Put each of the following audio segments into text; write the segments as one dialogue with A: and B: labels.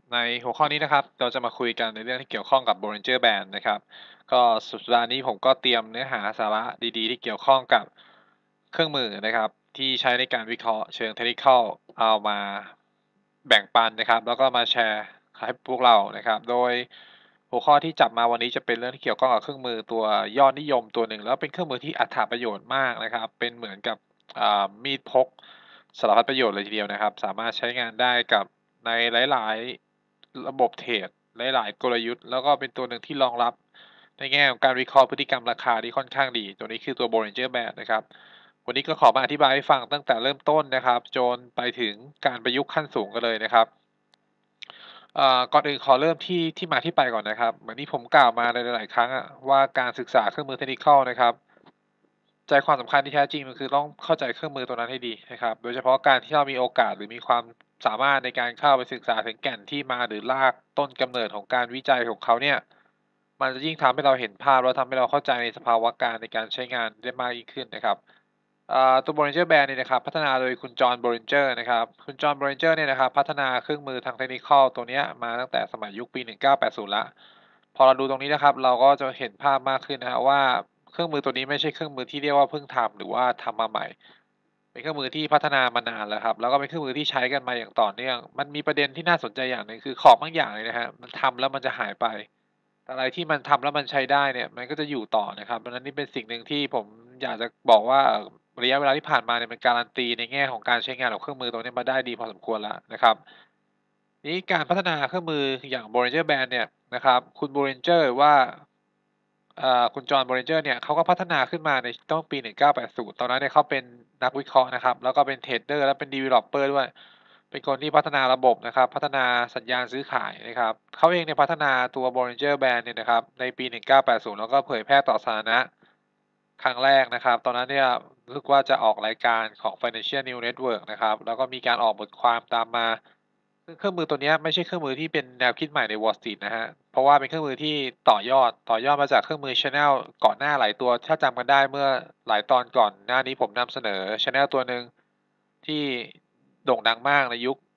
A: ในหัวข้อนี้นะครับเราจะมาคุยกันในเรื่องที่เกี่ยวข้องกับ Bollinger Band นะครับก็สัปดาห์นี้ผมก็เตรียมเนื้อหาสาระดีๆที่เกี่ยวข้องกับเครื่องมือนะครับที่ใช้ในการวิเคราะห์เชิง Technical เอามาแบ่งปันนะครับแล้วก็มาแชร์ให้พวกเรานะครับโดยหัวข้อที่จับมาวันนี้จะเป็นเรื่องที่เกี่ยวข้องกับเครื่องมือตัวยอดนิยมตัวหนึ่งแล้วเป็นเครื่องมือที่อรรถประโยชน์มากนะครับเป็นเหมือนกับมีดพกสารพัดประโยชน์เลยทีเดียวนะครับสามารถใช้งานได้กับในหลายๆระบบเทรดหลายๆกลยุทธ์แล้วก็เป็นตัวหนึ่งที่รองรับในแง่ของการวิเคราะห์พฤติกรรมราคาที่ค่อนข้างดีตัวนี้คือตัว Bollinger Band นะครับวันนี้ก็ขอมาอธิบายให้ฟังตั้งแต่เริ่มต้นนะครับจนไปถึงการประยุกต์ขั้นสูงกันเลยนะครับก่อนอื่นขอเริ่มที่มาที่ไปก่อนนะครับเหมือนที่ผมกล่าวมาในหลายๆครั้งอะว่าการศึกษาเครื่องมือ Technical นะครับ ใจความสำคัญที่แท้จริงมันคือต้องเข้าใจเครื่องมือตัวนั้นให้ดีนะครับโดยเฉพาะการที่เรามีโอกาสหรือมีความสามารถในการเข้าไปศึกษาถึงแก่นที่มาหรือรากต้นกำเนิดของการวิจัยของเขาเนี่ยมันจะยิ่งทำให้เราเห็นภาพแล้วทำให้เราเข้าใจในสภาวะการในการใช้งานได้มากยิ่งขึ้นนะครับตัว Bollinger Band เนี่ยนะครับพัฒนาโดยคุณจอห์น Bollinger นะครับคุณจอห์น Bollinger เนี่ยนะครับพัฒนาเครื่องมือทาง Technical ตัวเนี้ยมาตั้งแต่สมัยยุคปี1980แล้ว พอเราดูตรงนี้นะครับเราก็จะเห็นภาพมากขึ้นนะครับว่าเครื่องมือตัวนี้ไม่ใช่เครื่องมือที่เรียกว่าเพิ่งทำหรือว่าทำมาใหม่เป็นเครื่องมือที่พัฒนามานานแล้วครับแล้วก็เป็นเครื่องมือที่ใช้กันมาอย่างต่อเนื่องมันมีประเด็นที่น่าสนใจอย่างหนึ่งคือของบางอย่างเนี่ยนะครับมันทำแล้วมันจะหายไปแต่อะไรที่มันทำแล้วมันใช้ได้เนี่ยมันก็จะอยู่ต่อนะครับดังนั้นนี่เป็นสิ่งหนึ่งที่ผมอยากจะบอกว่าระยะเวลาที่ผ่านมาเนี่ยมันการันตีในแง่ของการใช้งานของเครื่องมือตัวนี้มาได้ดีพอสมควรแล้วนะครับ นี้การพัฒนาเครื่องมืออย่าง Bollinger Band เนี่ยนะครับคุณ Bollinger ว่าคุณจอห์น Bollinger เนี่ยเขาก็พัฒนาขึ้นมาในต้นปี1980ตอนนั้นเนี่ยเขาเป็นนักวิเคราะห์นะครับแล้วก็เป็นเทรดเดอร์และเป็น Developer ด้วยเป็นคนที่พัฒนาระบบนะครับพัฒนาสัญญาณซื้อขายนะครับเขาเองเนี่ยพัฒนาตัว Bollinger Band เนี่ยนะครับในปี1980แล้วก็เผยแพร่ต่อสาธารณะครั้งแรกนะครับตอนนั้นเนี่ยรู้สึกว่าจะออกรายการของ Financial News Network นะครับแล้วก็มีการออกบทความตามมา ซึ่งเครื่องมือตัวเนี้ยไม่ใช่เครื่องมือที่เป็นแนวคิดใหม่ใน Wall Street นะครับเพราะว่าเป็นเครื่องมือที่ต่อยอดมาจากเครื่องมือ Channel ก่อนหน้าหลายตัวถ้าจำกันได้เมื่อหลายตอนก่อนหน้านี้ผมนำเสนอ Channel ตัวหนึ่งที่โด่งดังมากในยุค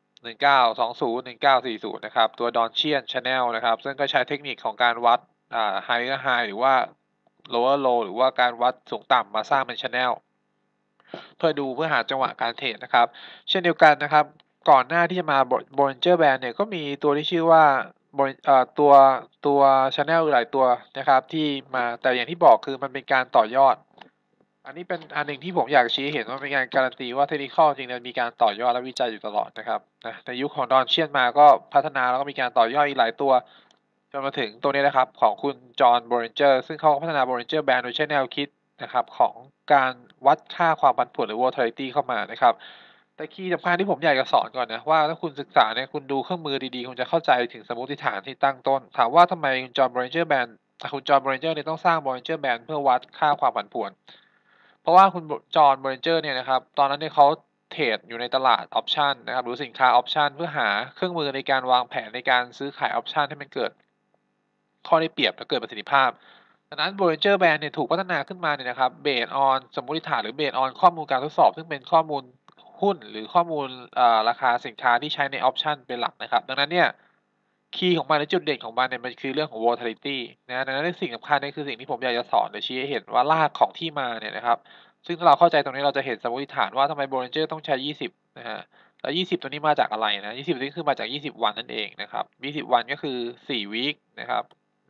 A: 1920 1940นะครับตัว Donchian Channel นะครับซึ่งก็ใช้เทคนิคของการวัดHigher High หรือว่า Lower Low หรือว่าการวัดสูงต่ำมาสร้างเป็น Channel เพื่อหาจังหวะการเทรดนะครับเช่นเดียวกันนะครับก่อนหน้าที่จะมา Bollinger Band เนี่ยก็มีตัวที่ชื่อว่าตัว Channel หลายตัวนะครับที่มาแต่อย่างที่บอกคือมันเป็นการต่อยอดอันนี้เป็นอันหนึ่งที่ผมอยากชี้ให้เห็นว่าเป็นการการันตีว่า Technical จริงๆมีการต่อยอดและวิจัยอยู่ตลอดนะครับในยุคของ Don Qian มาก็พัฒนาแล้วก็มีการต่อยอดอีกหลายตัวจนมาถึงตัวนี้นะครับของคุณจอห์น Bollinger ซึ่งเขาพัฒนา Bollinger Band โดยใช้แนวคิด นะครับของการวัดค่าความผันผวนหรือ volatility เข้ามานะครับแต่คีย์สำคัญที่ผมอยากจะสอนก่อนนะว่าถ้าคุณศึกษาเนี่ยคุณดูเครื่องมือดีๆคุณจะเข้าใจถึงสมมติฐานที่ตั้งต้นถามว่าทำไมคุณจอห์น Bollinger Band คุณจอห์น Bollinger เนี่ยต้องสร้าง Bollinger Band เพื่อวัดค่าความผันผวนเพราะว่าคุณจอห์น Bollinger เนี่ยนะครับตอนนั้นเนี่ยเขาเทรดอยู่ในตลาดออปชันนะครับหรือสินค้าออปชันเพื่อหาเครื่องมือในการวางแผนในการซื้อขายออปชันให้มันเกิด ข้อได้เปรียบและเกิดประสิทธิภาพดังนั้น Bollinger Band เนี่ยถูกพัฒนาขึ้นมาเนี่ยนะครับ based on สมมติฐานหรือ based on ข้อมูลการทดสอบซึ่งเป็นข้อมูลหุ้นหรือข้อมูลราคาสินค้าที่ใช้ในออปชันเป็นหลักนะครับดังนั้นเนี่ยคีย์ของมันหรือจุดเด่นของมันเนี่ยมันคือเรื่องของ volatility นะดังนั้นสิ่งสำคัญนี่คือสิ่งที่ผมอยากจะสอนหรือชี้ให้เห็นว่ารากของที่มาเนี่ยนะครับซึ่งถ้าเราเข้าใจตรงนี้เราจะเห็นสมมติฐานว่าทำไม Bollinger ต้องใช้20นะฮะแล้ว20ตัวนี้มาจากอะไรนะ20ตัวนี้คือมาจาก20วันนั่นเองนะครับ20วันก็คือ4วีกนะครับ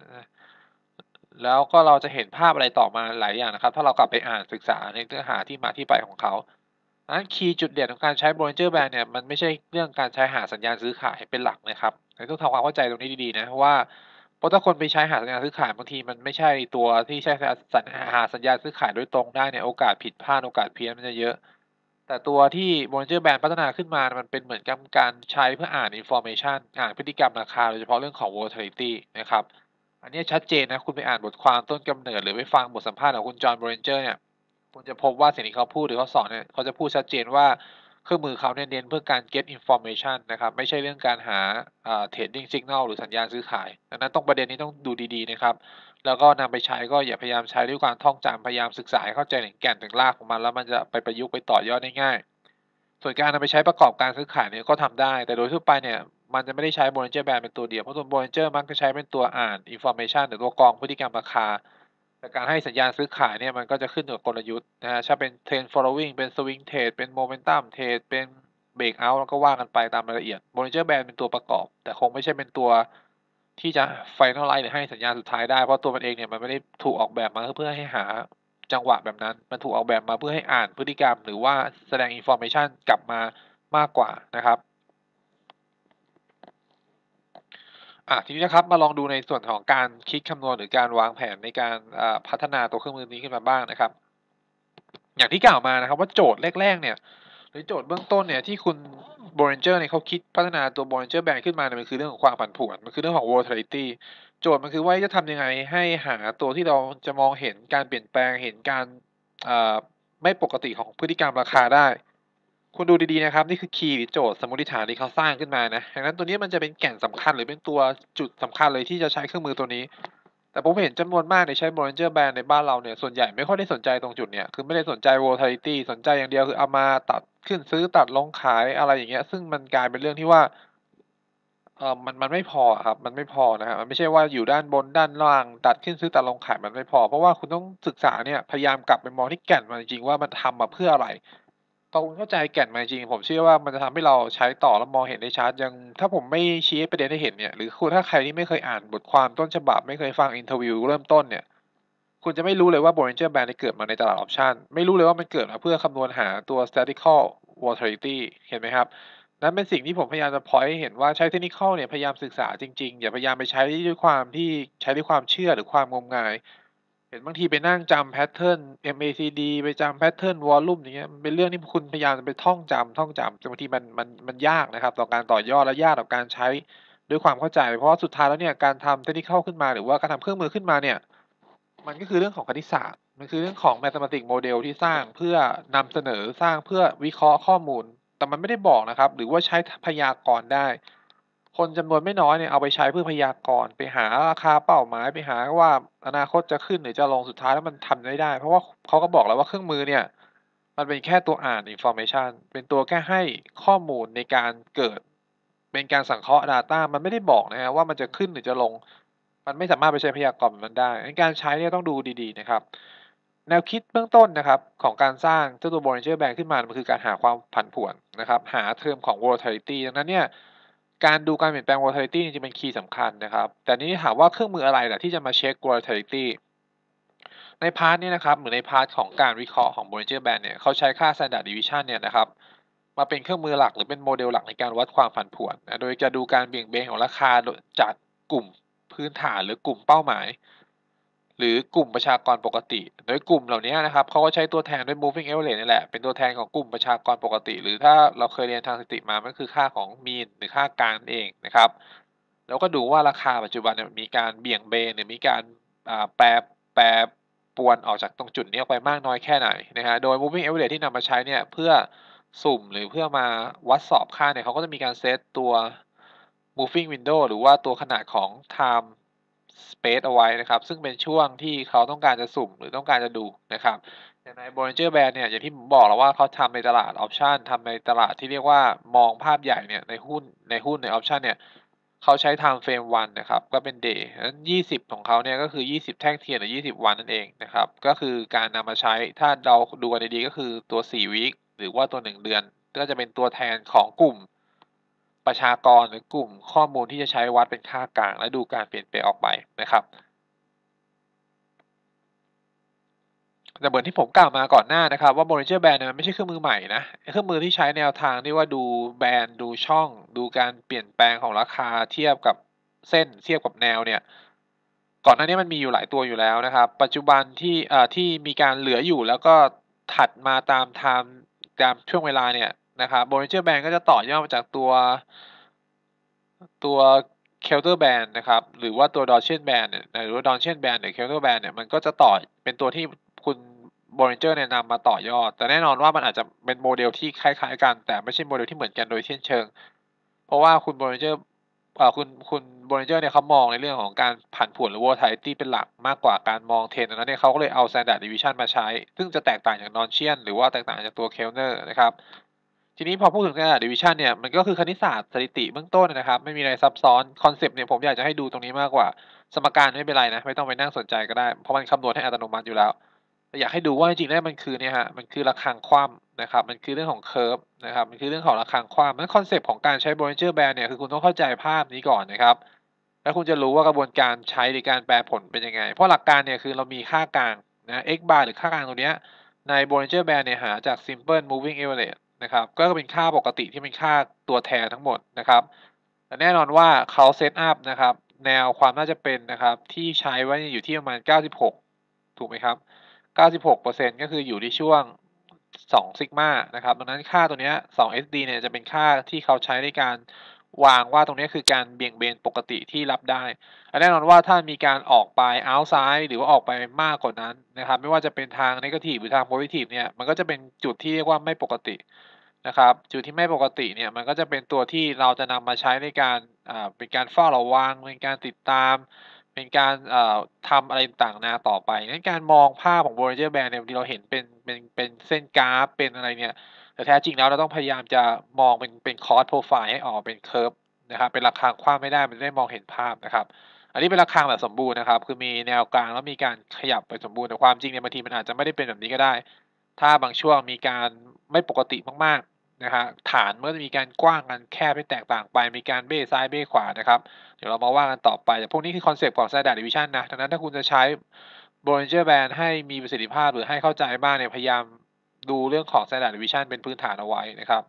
A: แล้วก็เราจะเห็นภาพอะไรต่อมาหลายอย่างนะครับถ้าเรากลับไปอ่านศึกษาในเนื้อหาที่มาที่ไปของเขาดังนั้นคีย์จุดเด่นของการใช้ Bollinger Band เนี่ยมันไม่ใช่เรื่องการใช้หาสัญญาณซื้อขายเป็นหลักนะครับต้องทำความเข้าใจตรงนี้ดีๆนะเพราะถ้าคนไปใช้หาสัญญาณซื้อขายบางทีมันไม่ใช่ตัวที่ใช้หาสัญญาณซื้อขายโดยตรงได้เนี่ยโอกาสผิดพลาดโอกาสเพี้ยนมันจะเยอะแต่ตัวที่ Bollinger Band พัฒนาขึ้นมามันเป็นเหมือนกับการใช้เพื่ออ่าน information อ่านพฤติกรรมราคาโดยเฉพาะเรื่องของ volatility นะครับ อันนี้ชัดเจนนะคุณไปอ่านบทความต้นกำเนิดหรือไปฟังบทสัมภาษณ์ของคุณจอห์น Bollinger เนี่ยคุณจะพบว่าสิ่งที่เขาพูดหรือเขาสอนเนี่ยเขาจะพูดชัดเจนว่าเครื่องมือเขาเนี่ยเน้นเพื่อการ get information นะครับไม่ใช่เรื่องการหาtrading signal หรือสัญญาณซื้อขายดังนั้นตรงประเด็นนี้ต้องดูดีๆนะครับแล้วก็นำไปใช้ก็อย่าพยายามใช้ด้วยความท่องจำพยายามศึกษาให้เข้าใจถึงแก่นถึงรากของมันแล้วมันจะไปประยุกต์ไปต่อยอดได้ง่ายส่วนการนำไปใช้ประกอบการซื้อขายเนี่ยก็ทำได้แต่โดยทั่วไปเนี่ยมันจะไม่ได้ใช้ Bollinger Band เป็นตัวเดียวเพราะตัว Bollinger มักจะใช้เป็นตัวอ่าน information หรือตัวกรองพฤติกรรมราคาแต่การให้สัญญาณซื้อขายเนี่ยมันก็จะขึ้นอยู่กับกลยุทธ์นะฮะถ้าเป็น trend following เป็น swing trade เป็น momentum trade เป็น breakout แล้วก็ว่ากันไปตามรายละเอียด Bollinger Band เป็นตัวประกอบแต่คงไม่ใช่เป็นตัวที่จะ finalize หรือให้สัญญาณสุดท้ายได้เพราะตัวมันเองเนี่ยมันไม่ได้ถูกออกแบบมาเพื่อให้หาจังหวะแบบนั้นมันถูกออกแบบมาเพื่อให้อ่านพฤติกรรมหรือว่าแสดง information กลับมามากกว่านะครับทีนี้นะครับมาลองดูในส่วนของการคิดคำนวณหรือการวางแผนในการพัฒนาตัวเครื่องมือนี้ขึ้นมาบ้างนะครับอย่างที่กล่าวมานะครับว่าโจทย์แรกๆเนี่ยหรือโจทย์เบื้องต้นเนี่ยที่คุณ Bollinger เนี่ยเขาคิดพัฒนาตัว Bollinger Band ขึ้นมาเนี่ยมันคือเรื่องของความผันผวนมันคือเรื่องของ volatility โจทย์มันคือว่าจะทำยังไงให้หาตัวที่เราจะมองเห็นการเปลี่ยนแปลงเห็นการไม่ปกติของพฤติกรรมราคาได้คุณดูดีๆนะครับนี่คือคีย์หรือโจทย์สมมติฐานที่เขาสร้างขึ้นมานะดังนั้นตัวนี้มันจะเป็นแก่นสำคัญหรือเป็นตัวจุดสำคัญเลยที่จะใช้เครื่องมือตัวนี้แต่ผมเห็นจำนวนมากในใช้ Bollinger Band ในบ้านเราเนี่ยส่วนใหญ่ไม่ค่อยได้สนใจตรงจุดเนี้ยคือไม่ได้สนใจ volatility สนใจอย่างเดียวคือเอามาตัดขึ้นซื้อตัดลงขายอะไรอย่างเงี้ยซึ่งมันกลายเป็นเรื่องที่ว่ามันไม่พอครับมันไม่พอนะครับมันไม่ใช่ว่าอยู่ด้านบนด้านล่างตัดขึ้นซื้อตัดลงขายมันไม่พอเพราะว่าคุณต้องศึกษาเนี่ยพยายามกลับไปมองที่แก่นมันจริงๆว่ามันทำมาเพื่ออะไรพอคุณเข้าใจแก่นมันจริงผมเชื่อว่ามันจะทำให้เราใช้ต่อแล้วมองเห็นได้ชัดอย่างถ้าผมไม่ชี้ประเด็นให้เห็นเนี่ยหรือคุณถ้าใครที่ไม่เคยอ่านบทความต้นฉบับไม่เคยฟังอินเทอร์วิวเริ่มต้นเนี่ยคุณจะไม่รู้เลยว่า Bollinger Band เกิดมาในตลาดออปชันไม่รู้เลยว่ามันเกิดมาเพื่อคำนวณหาตัว statistical volatility เห็นไหมครับ นั่นเป็นสิ่งที่ผมพยายามจะพอยต์ให้เห็นว่าใช้ technical เนี่ยพยายามศึกษาจริงๆอย่าพยายามไปใช้ด้วยความที่ใช้ด้วยความเชื่อหรือความงมงายเห็นบางทีไปนั่งจำแพทเทิร์น MACD ไปจำแพทเทิร์นวอลลุ่มอย่างเงี้ยมันเป็นเรื่องที่คุณพยายามจะไปท่องจำแต่บางทีมันยากนะครับต่อการต่อยอดและยากต่อการใช้ด้วยความเข้าใจเพราะว่าสุดท้ายแล้วเนี่ยการทำ technical ขึ้นมาหรือว่าการทำเครื่องมือขึ้นมาเนี่ยมันก็คือเรื่องของคณิตศาสตร์มันคือเรื่องของ mathematics model ที่สร้างเพื่อนำเสนอสร้างเพื่อวิเคราะห์ข้อมูล แต่มันไม่ได้บอกนะครับหรือว่าใช้พยากรณ์ได้คนจำนวนไม่น้อยเนี่ยเอาไปใช้เพื่อพยากรณ์ไปหาราคาเป้าหมายไปหาว่าอนาคตจะขึ้นหรือจะลงสุดท้ายแล้วมันทำไม่ได้เพราะว่าเขาก็บอกแล้วว่าเครื่องมือเนี่ยมันเป็นแค่ตัวอ่าน information เป็นตัวแค่ให้ข้อมูลในการเกิดเป็นการสังเคราะห์ data มันไม่ได้บอกนะฮะว่ามันจะขึ้นหรือจะลงมันไม่สามารถไปใช้พยากรณ์แบบนั้นได้ในการใช้เนี่ยต้องดูดีๆนะครับ แนวคิดเบื้องต้นนะครับของการสร้างเจ้าตัว Bollinger Band ขึ้นมามันคือการหาความผันผวนนะครับหาเทอมของ volatility ดังนั้นเนี่ยการดูการเปลี่ยนแปลง volatility จริงๆเป็นคีย์สำคัญนะครับแต่นี้ถามว่าเครื่องมืออะไรล่ะที่จะมาเช็ค volatility ในพาร์ทนี้นะครับเหมือนในพาร์ทของการวิเคราะห์ของ Bollinger Band เนี่ยเขาใช้ค่า Standard Deviation เนี่ยนะครับมาเป็นเครื่องมือหลักหรือเป็นโมเดลหลักในการวัดความผันผวนนะโดยจะดูการเบี่ยงเบนของราคาจากกลุ่มพื้นฐานหรือกลุ่มเป้าหมาย หรือกลุ่มประชากรปกติ โดยกลุ่มเหล่านี้นะครับเขาก็ใช้ตัวแทนด้วย moving average นี่แหละ เป็นตัวแทนของกลุ่มประชากรปกติ หรือถ้าเราเคยเรียนทางสถิติมามันคือค่าของ mean หรือค่ากลางนั่นเองนะครับแล้วก็ดูว่าราคาปัจจุบันเนี่ยมีการเบี่ยงเบนหรือมีการแปรปรวนออกจากตรงจุดนี้ออกไปมากน้อยแค่ไหนนะฮะโดย moving average ที่นำมาใช้เนี่ยเพื่อสุ่มหรือเพื่อมาวัดสอบค่าเนี่ยเขาก็จะมีการเซตตัว moving window หรือว่าตัวขนาดของ time space เอาไว้นะครับซึ่งเป็นช่วงที่เขาต้องการจะสุ่มหรือต้องการจะดูนะครับอย่างใน Bollinger Band เนี่ยอย่างที่ผมบอกแล้วว่าเขาทำในตลาดออปชันทำในตลาดที่เรียกว่ามองภาพใหญ่เนี่ยในหุ้นในออปชันเนี่ยเขาใช้ time frame วันนะครับก็เป็น day นั้น20ของเขาเนี่ยก็คือ20แท่งเทียนหรือ20วันนั่นเองนะครับก็คือการนำมาใช้ถ้าเราดูกันดีๆก็คือตัว4 week หรือว่าตัว1เดือนก็จะเป็นตัวแทนของกลุ่ม ประชากรหรือกลุ่มข้อมูลที่จะใช้วัดเป็นค่ากลางและดูการเปลี่ยนแปลงออกไปนะครับแต่เหมือนที่ผมกล่าวมาก่อนหน้านะครับว่า Bollinger Band เนี่ยมันไม่ใช่เครื่องมือใหม่นะเครื่องมือที่ใช้แนวทางที่ว่าดูแบนดูช่องดูการเปลี่ยนแปลงของราคาเทียบกับเส้นเทียบกับแนวเนี่ยก่อนหน้านี้มันมีอยู่หลายตัวอยู่แล้วนะครับปัจจุบันที่มีการเหลืออยู่แล้วก็ถัดมาตามช่วงเวลาเนี่ยนะครับ Bollinger Band ก็จะต่อยอดมาจากตัว Kelter Band นะครับหรือว่าตัว Gaussian Band เนี่ยหรือว่า Gaussian Band หรือ Kelter Band เนี่ยมันก็จะต่อเป็นตัวที่คุณ Bollinger เนี่ยนำมาต่อยอดแต่แน่นอนว่ามันอาจจะเป็นโมเดลที่คล้ายๆกันแต่ไม่ใช่โมเดลที่เหมือนกันโดยสิ้นเชิงเพราะว่าคุณ Bollinger คุณ Bollinger เนี่ยเขามองในเรื่องของการผันผวนหรือ volatility เป็นหลักมากกว่าการมองเทรนด์ดังนั้นเนี่ยเขาก็เลยเอา Standard Deviation มาใช้ซึ่งจะแตกต่างจาก Gaussian หรือว่าแตกต่างจากตัว Kellner นะครับทีนี้พอพูดถึง Standard Deviation เนี่ยมันก็คือคณิตศาสตร์สถิติเบื้องต้นนะครับไม่มีอะไรซับซ้อนคอนเซปต์เนี่ยผมอยากจะให้ดูตรงนี้มากกว่าสมการไม่เป็นไรนะไม่ต้องไปนั่งสนใจก็ได้เพราะมันคำนวณให้อัตโนมัติอยู่แล้วแต่อยากให้ดูว่าจริงๆแล้วมันคือเนี่ยฮะมันคือระฆังคว่ำนะครับมันคือเรื่องของ curve นะครับมันคือเรื่องของระฆังคว่ำนั้นคอนเซปต์ของการใช้ Bollinger Band เนี่ยคือคุณต้องเข้าใจภาพนี้ก่อนนะครับแล้วคุณจะรู้ว่ากระบวนการใช้ในการแปลผลเป็นยังไงเพราะหลักการเนี่ยคือเรามีค่ากลางนะ x bar หรือค่ากลางตรงเนี้ยใน Bollinger Band เนี่ยหาจาก simple moving average นะครับก็เป็นค่าปกติที่เป็นค่าตัวแทนทั้งหมดนะครับแต่แน่นอนว่าเขาเซตอัพนะครับแนวความน่าจะเป็นนะครับที่ใช้ไว้อยู่ที่ประมาณ96ถูกไหมครับ96%ก็คืออยู่ที่ช่วง2ซิกมานะครับดังนั้นค่าตัวเนี้ย2 SD เนี่ยจะเป็นค่าที่เขาใช้ในการวางว่าตรงนี้คือการเบี่ยงเบนปกติที่รับได้และแน่นอนว่าถ้ามีการออกไป outside หรือว่าออกไปมากกว่านั้นนะครับไม่ว่าจะเป็นทาง negative หรือทาง positive เนี่ยมันก็จะเป็นจุดที่เรียกว่าไม่ปกตินะครับจุดที่ไม่ปกติเนี่ยมันก็จะเป็นตัวที่เราจะนำมาใช้ในการเป็นการเฝ้าระวังเป็นการติดตามเป็นการทำอะไรต่างๆนานาต่อไปงั้นการมองภาพของ Bollinger Band เนี่ยบางทีเราเห็นเป็นเส้นกราฟเป็นอะไรเนี่ยแต่แท้จริงแล้วเราต้องพยายามจะมองเป็น Cross Profile ให้ออกเป็น curve นะครับเป็นระฆังคว่ำให้ได้มันจะได้มองเห็นภาพนะครับอันนี้เป็นระฆังแบบสมบูรณ์นะครับคือมีแนวกลางแล้วมีการขยับไปสมบูรณ์แต่ความจริงเนี่ยบางทีมันอาจจะไม่ได้เป็นแบบนี้ก็ได้ถ้าบางช่วงมีการไม่ปกติมากๆนะครับฐานมันก็จะมีการกว้างกันแคบให้แตกต่างไปมีการเบ้ซ้ายเบ้ขวานะครับเดี๋ยวเรามาว่ากันต่อไปแต่พวกนี้คือคอนเซปต์ของ Standard Deviation นะดังนั้นถ้าคุณจะใช้ Bollinger Band ให้มีประสิทธิภาพหรือให้เข้าใจบ้างเนี่ยพยายามดูเรื่องของ Standard Deviation เป็นพื้นฐานเอาไว้นะครับ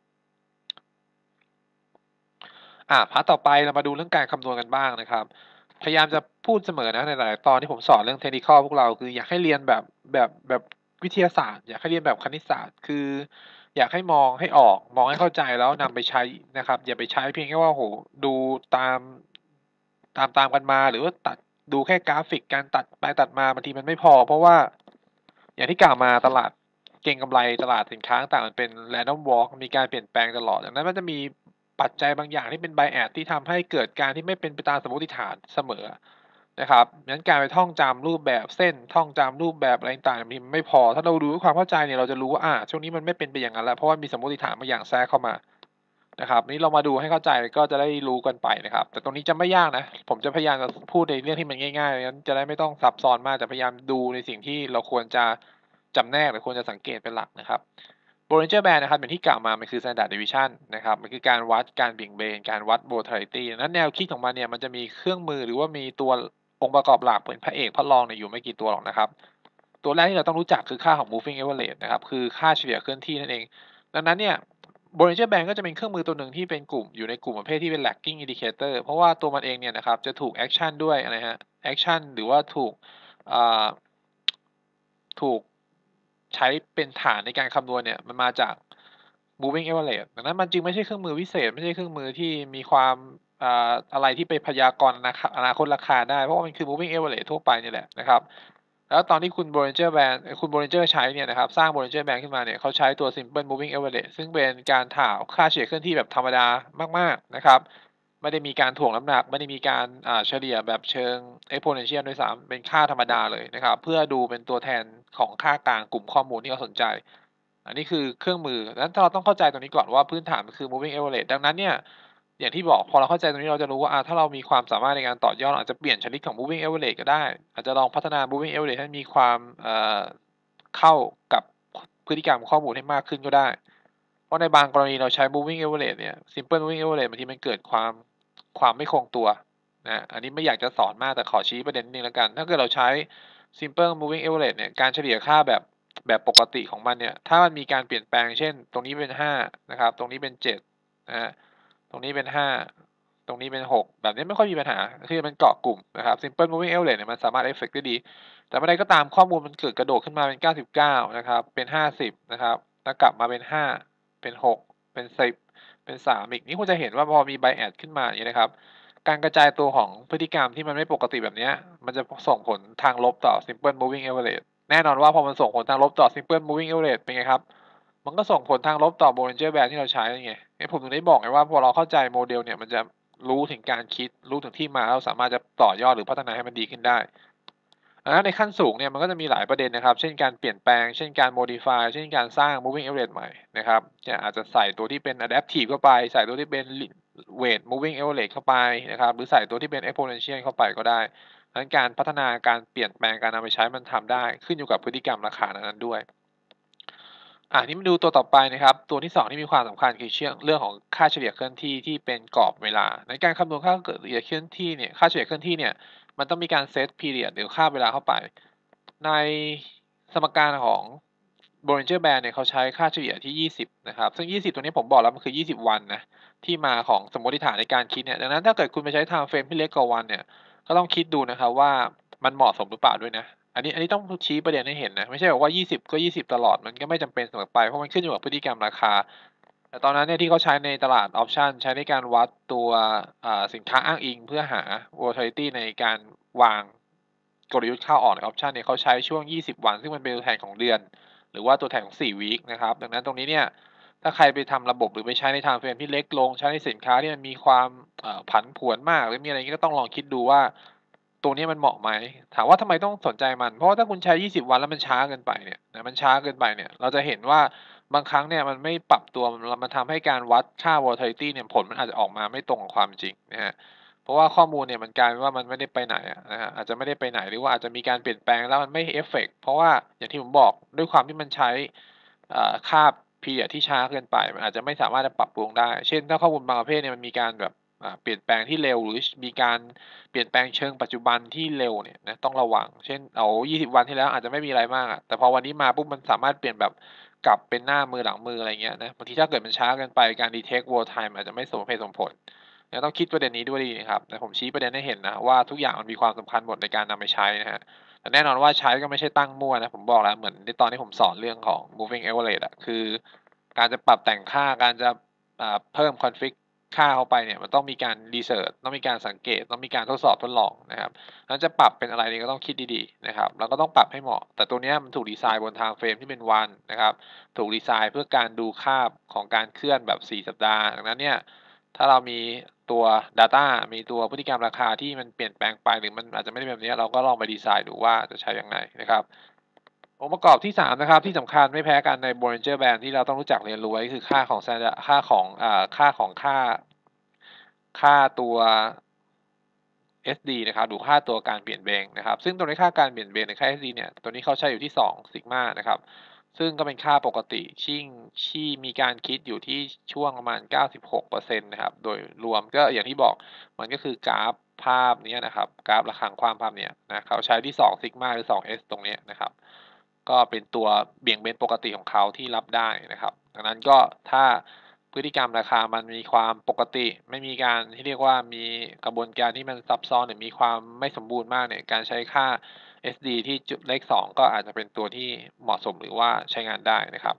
A: พาร์ตต่อไปเรามาดูเรื่องการคำนวณกันบ้างนะครับพยายามจะพูดเสมอนะในหลายๆตอนที่ผมสอนเรื่อง Technical พวกเราคืออยากให้เรียนแบบวิทยาศาสตร์อยากให้เรียนแบบคณิตศาสตร์คืออยากให้มองให้ออกมองให้เข้าใจแล้วนำไปใช้นะครับอย่าไปใช้เพียงแค่ว่าโอ้โฮดูตามตามกันมาหรือว่าตัดดูแค่กราฟิกการตัดไปตัดมาบางทีมันไม่พอเพราะว่าอย่างที่กล่าวมาตลาดเก็งกำไรตลาดสินค้าต่างๆมันเป็น Random Walk มีการเปลี่ยนแปลงตลอดดังนั้นมันจะมีปัจจัยบางอย่างที่เป็น Bias ที่ทำให้เกิดการที่ไม่เป็นไปตามสมมติฐานเสมอนะครับงั้นการไปท่องจำรูปแบบเส้นท่องจำรูปแบบอะไรต่างๆบางทีมันไม่พอถ้าเราดูด้วยความเข้าใจเนี่ยเราจะรู้ว่าช่วงนี้มันไม่เป็นไปอย่างนั้นแล้วเพราะว่ามีสมมติฐานบางอย่างแทรกเข้ามานะครับนี้เรามาดูให้เข้าใจก็จะได้รู้กันไปนะครับแต่ตรงนี้จะไม่ยากนะผมจะพยายามจะพูดในเรื่องที่มันง่ายๆงั้นจะได้ไม่ต้องซับซ้อนมากแต่พยายามดูในสิ่งที่เราควรจะจำแนกหรือควรจะสังเกตเป็นหลักนะครับ Bollinger Band นะครับอย่างที่กล่าวมามันคือ Standard Deviation นะครับมันคือการวัดการเบี่ยงเบนการวัด Volatility ดังนั้นแนวคิดของมันเนี่ยมันจะมีเครื่องมือหรือว่ามีตัวองค์ประกอบหลักเป็นพระเอกพระรองเนี่ยอยู่ไม่กี่ตัวหรอกนะครับตัวแรกที่เราต้องรู้จักคือค่าของ Moving Average นะครับคือค่าเฉลี่ยเคลื่อนที่นั่นเองดังนั้นเนี่ย Bollinger Band ก็จะเป็นเครื่องมือตัวหนึ่งที่เป็นกลุ่มอยู่ในกลุ่มประเภทที่เป็น lagging indicator เพราะว่าตัวมันเองเนี่ยนะครับจะถูก action ด้วยอะไรฮะ action หรือว่าถูกอ่าถูกใช้เป็นฐานในการคำนวณเนี่ยมันมาจาก moving average ดังนั้นมันจึงไม่ใช่เครื่องมือวิเศษไม่ใช่เครื่องมือที่มีความอะไรที่ไปพยากรณ์อนาคตราคาได้เพราะว่ามันคือ moving average ทั่วไปนี่แหละนะครับแล้วตอนที่คุณ Bollinger Band คุณ Bollinger ใช้เนี่ยนะครับสร้าง Bollinger Band ขึ้นมาเนี่ยเขาใช้ตัว simple moving average ซึ่งเป็นการถ่าวค่าเฉลี่ยเคลื่อนที่แบบธรรมดามากๆนะครับไม่ได้มีการถ่วงน้ำหนักไม่ได้มีการเฉลี่ยแบบเชิง exponential ด้วยซ้ำเป็นค่าธรรมดาเลยนะครับเพื่อดูเป็นตัวแทนของค่ากลางกลุ่มข้อมูลที่เราสนใจอันนี้คือเครื่องมือดังนั้นถ้าเราต้องเข้าใจตรงนี้ก่อนว่าพื้นฐานมันคือ moving average ดังนั้นเนี่ยอย่างที่บอกพอเราเข้าใจตรงนี้เราจะรู้ว่าถ้าเรามีความสามารถในการต่อยอดเราอาจจะเปลี่ยนชนิดของ moving average ก็ได้อาจจะลองพัฒนา moving average ให้มีความเข้ากับพฤติกรรมข้อมูลให้มากขึ้นก็ได้เพราะในบางกรณีเราใช้ moving average เนี่ย simple moving average บางทีมันเกิดความไม่คงตัวนะอันนี้ไม่อยากจะสอนมากแต่ขอชี้ประเด็นนิดนึงแล้วกันถ้าเกิดเราใช้ simple moving average เนี่ยการเฉลี่ยค่าแบบปกติของมันเนี่ยถ้ามันมีการเปลี่ยนแปลงเช่นตรงนี้เป็น5นะครับตรงนี้เป็น7นะฮะตรงนี้เป็น5ตรงนี้เป็น6แบบนี้ไม่ค่อยมีปัญหาคือมันเกาะกลุ่มนะครับ simple moving average เนี่ยมันสามารถเอฟเฟกต์ได้ดีแต่เมื่อใดก็ตามข้อมูลมันเกิดกระโดดขึ้นมาเป็น99นะครับเป็น50นะครับแล้วกลับมาเป็น5เป็น6เป็น10เป็น3อีกนี่คุณจะเห็นว่าพอมี bias ขึ้นมาอย่างนี้นะครับการกระจายตัวของพฤติกรรมที่มันไม่ปกติแบบนี้มันจะส่งผลทางลบต่อ simple moving average แน่นอนว่าพอมันส่งผลทางลบต่อ simple moving average เป็นไงครับมันก็ส่งผลทางลบต่อ Bollinger Band ที่เราใช้ไงผมถึงได้บอกไงว่าพอเราเข้าใจโมเดลเนี่ยมันจะรู้ถึงการคิดรู้ถึงที่มาแล้วสามารถจะต่อยอดหรือพัฒนาให้มันดีขึ้นได้แล้วในขั้นสูงเนี่ยมันก็จะมีหลายประเด็นนะครับเช่นการเปลี่ยนแปลงเช่นการ modify เช่นการสร้าง moving average ใหม่นะครับอาจจะใส่ตัวที่เป็น adaptive เข้าไปใส่ตัวที่เป็น weight moving average เข้าไปนะครับหรือใส่ตัวที่เป็น exponential เข้าไปก็ได้ดังนั้นการพัฒนาการเปลี่ยนแปลงการนำไปใช้มันทำได้ขึ้นอยู่กับพฤติกรรมราคานั้นด้วยทีนี้มาดูตัวต่อไปนะครับตัวที่2ที่มีความสำคัญคือเรื่องของค่าเฉลี่ยเคลื่อนที่ที่เป็นกรอบเวลาในการคำนวณค่าเฉลี่ยเคลื่อนที่เนี่ยค่าเฉลี่ยเคลื่อนที่เนี่ยมันต้องมีการเซต period หรือค่าเวลาเข้าไปในสมการของ Bollinger Band เนี่ยเขาใช้ค่าเฉลี่ยที่20นะครับซึ่ง20ตัวนี้ผมบอกแล้วมันคือ20วันนะที่มาของสมมติฐานในการคิดเนี่ยดังนั้นถ้าเกิดคุณไปใช้ time frame ที่เล็กกว่าวันเนี่ยก็ต้องคิดดูนะครับว่ามันเหมาะสมหรือเปล่าด้วยนะ อันนี้ต้องชี้ประเด็นให้เห็นนะไม่ใช่บอกว่า20ก็20ตลอดมันก็ไม่จำเป็นเสมอไปเพราะมันขึ้นอยู่กับพฤติกรรมราคาแต่ตอนนั้นเนี่ยที่เขาใช้ในตลาดออปชันใช้ในการวัดตัวสินค้าอ้างอิงเพื่อหา volatility ในการวางกลยุทธ์เข้าออกในออปชันเนี่ยเขาใช้ช่วง20วันซึ่งมันเป็นตัวแทนของเดือนหรือว่าตัวแทนของ4 วีคนะครับดังนั้นตรงนี้เนี่ยถ้าใครไปทำระบบหรือไปใช้ในไทม์เฟรมที่เล็กลงใช้ในสินค้าที่มันมีความผันผวนมากหรือมีอะไรอย่างนี้ก็ต้องลองคิดดูว่าตัวนี้มันเหมาะไหมถามว่าทำไมต้องสนใจมันเพราะว่าถ้าคุณใช้20วันแล้วมันช้าเกินไปเนี่ยนะมันช้าเกินไปเนี่ยเราจะเห็นว่าบางครั้งเนี่ยมันไม่ปรับตัวมันทำให้การวัดค่า volatility เนี่ยผลมันอาจจะออกมาไม่ตรงกับความจริงนะฮะเพราะว่าข้อมูลเนี่ยมันกลายเป็นว่ามันไม่ได้ไปไหนนะฮะอาจจะไม่ได้ไปไหนหรือว่าอาจจะมีการเปลี่ยนแปลงแล้วมันไม่เอฟเฟกต์เพราะว่าอย่างที่ผมบอกด้วยความที่มันใช้ค่า period ที่ช้าเกินไปมันอาจจะไม่สามารถจะปรับปรุงได้เช่นถ้าข้อมูลบางประเภทเนี่ยมันมีการแบบเปลี่ยนแปลงที่เร็วหรือมีการเปลี่ยนแปลงเชิงปัจจุบันที่เร็วเนี่ยนะต้องระวังเช่นเอา20วันที่แล้วอาจจะไม่มีอะไรมากแต่พอวันนี้มาปุ๊บมันสามารถเปลี่ยนแบบกลับเป็นหน้ามือหลังมืออะไรเงี้ยนะบางทีถ้าเกิดมันช้าเกินไปการ detect world time อาจจะไม่สมเหตุสมผลต้องคิดประเด็นนี้ด้วยดีนะครับแต่ผมชี้ประเด็นให้เห็นนะว่าทุกอย่างมันมีความสำคัญหมดในการนำไปใช้นะฮะแต่แน่นอนว่าใช้ก็ไม่ใช่ตั้งมั่วนะผมบอกแล้วเหมือนในตอนที่ผมสอนเรื่องของ moving average คือการจะปรับแต่งค่าการจะเพิ่ม config ค่าเข้าไปเนี่ยมันต้องมีการรีเสิร์ชต้องมีการสังเกตต้องมีการทดสอบทดลองนะครับนั้นจะปรับเป็นอะไรนี่ก็ต้องคิดดีๆนะครับแล้วก็ต้องปรับให้เหมาะแต่ตัวนี้มันถูกดีไซน์บน time frame ที่เป็นวันนะครับถูกดีไซน์เพื่อการดูค่าของการเคลื่อนแบบ4สัปดาห์ดังนั้นเนี่ยถ้าเรามีตัว Data มีตัวพฤติกรรมราคาที่มันเปลี่ยนแปลงไปหรือมันอาจจะไม่ได้แบบนี้เราก็ลองไปดีไซน์ดูว่าจะใช้ยังไงนะครับองค์ประกอบที่3นะครับที่สำคัญไม่แพ้กันใน Bollinger Band ที่เราต้องรู้จักเรียนรู้ไว้คือค่าของค่าของค่าตัว SD นะครับหรือค่าตัวการเปลี่ยนแปลงนะครับซึ่งตัวนี้ค่าการเปลี่ยนแปลงในค่า SD เนี่ยตัวนี้เขาใช้อยู่ที่2ซิกมานะครับซึ่งก็เป็นค่าปกติที่มีการคิดอยู่ที่ช่วงประมาณ96%นะครับโดยรวมก็อย่างที่บอกมันก็คือกราฟภาพนี้นะครับกราฟระฆังความภาพเนี้ยนะเขาใช้ที่2ซิกมาหรือ 2S ตรงนี้นะครับก็เป็นตัวเบี่ยงเบนปกติของเขาที่รับได้นะครับดังนั้นก็ถ้าพฤติกรรมราคามันมีความปกติไม่มีการที่เรียกว่ามีกระบวนการที่มันซับซ้อนหรือมีความไม่สมบูรณ์มากเนี่ยการใช้ค่า SD ที่จุดเลข2ก็อาจจะเป็นตัวที่เหมาะสมหรือว่าใช้งานได้นะครับ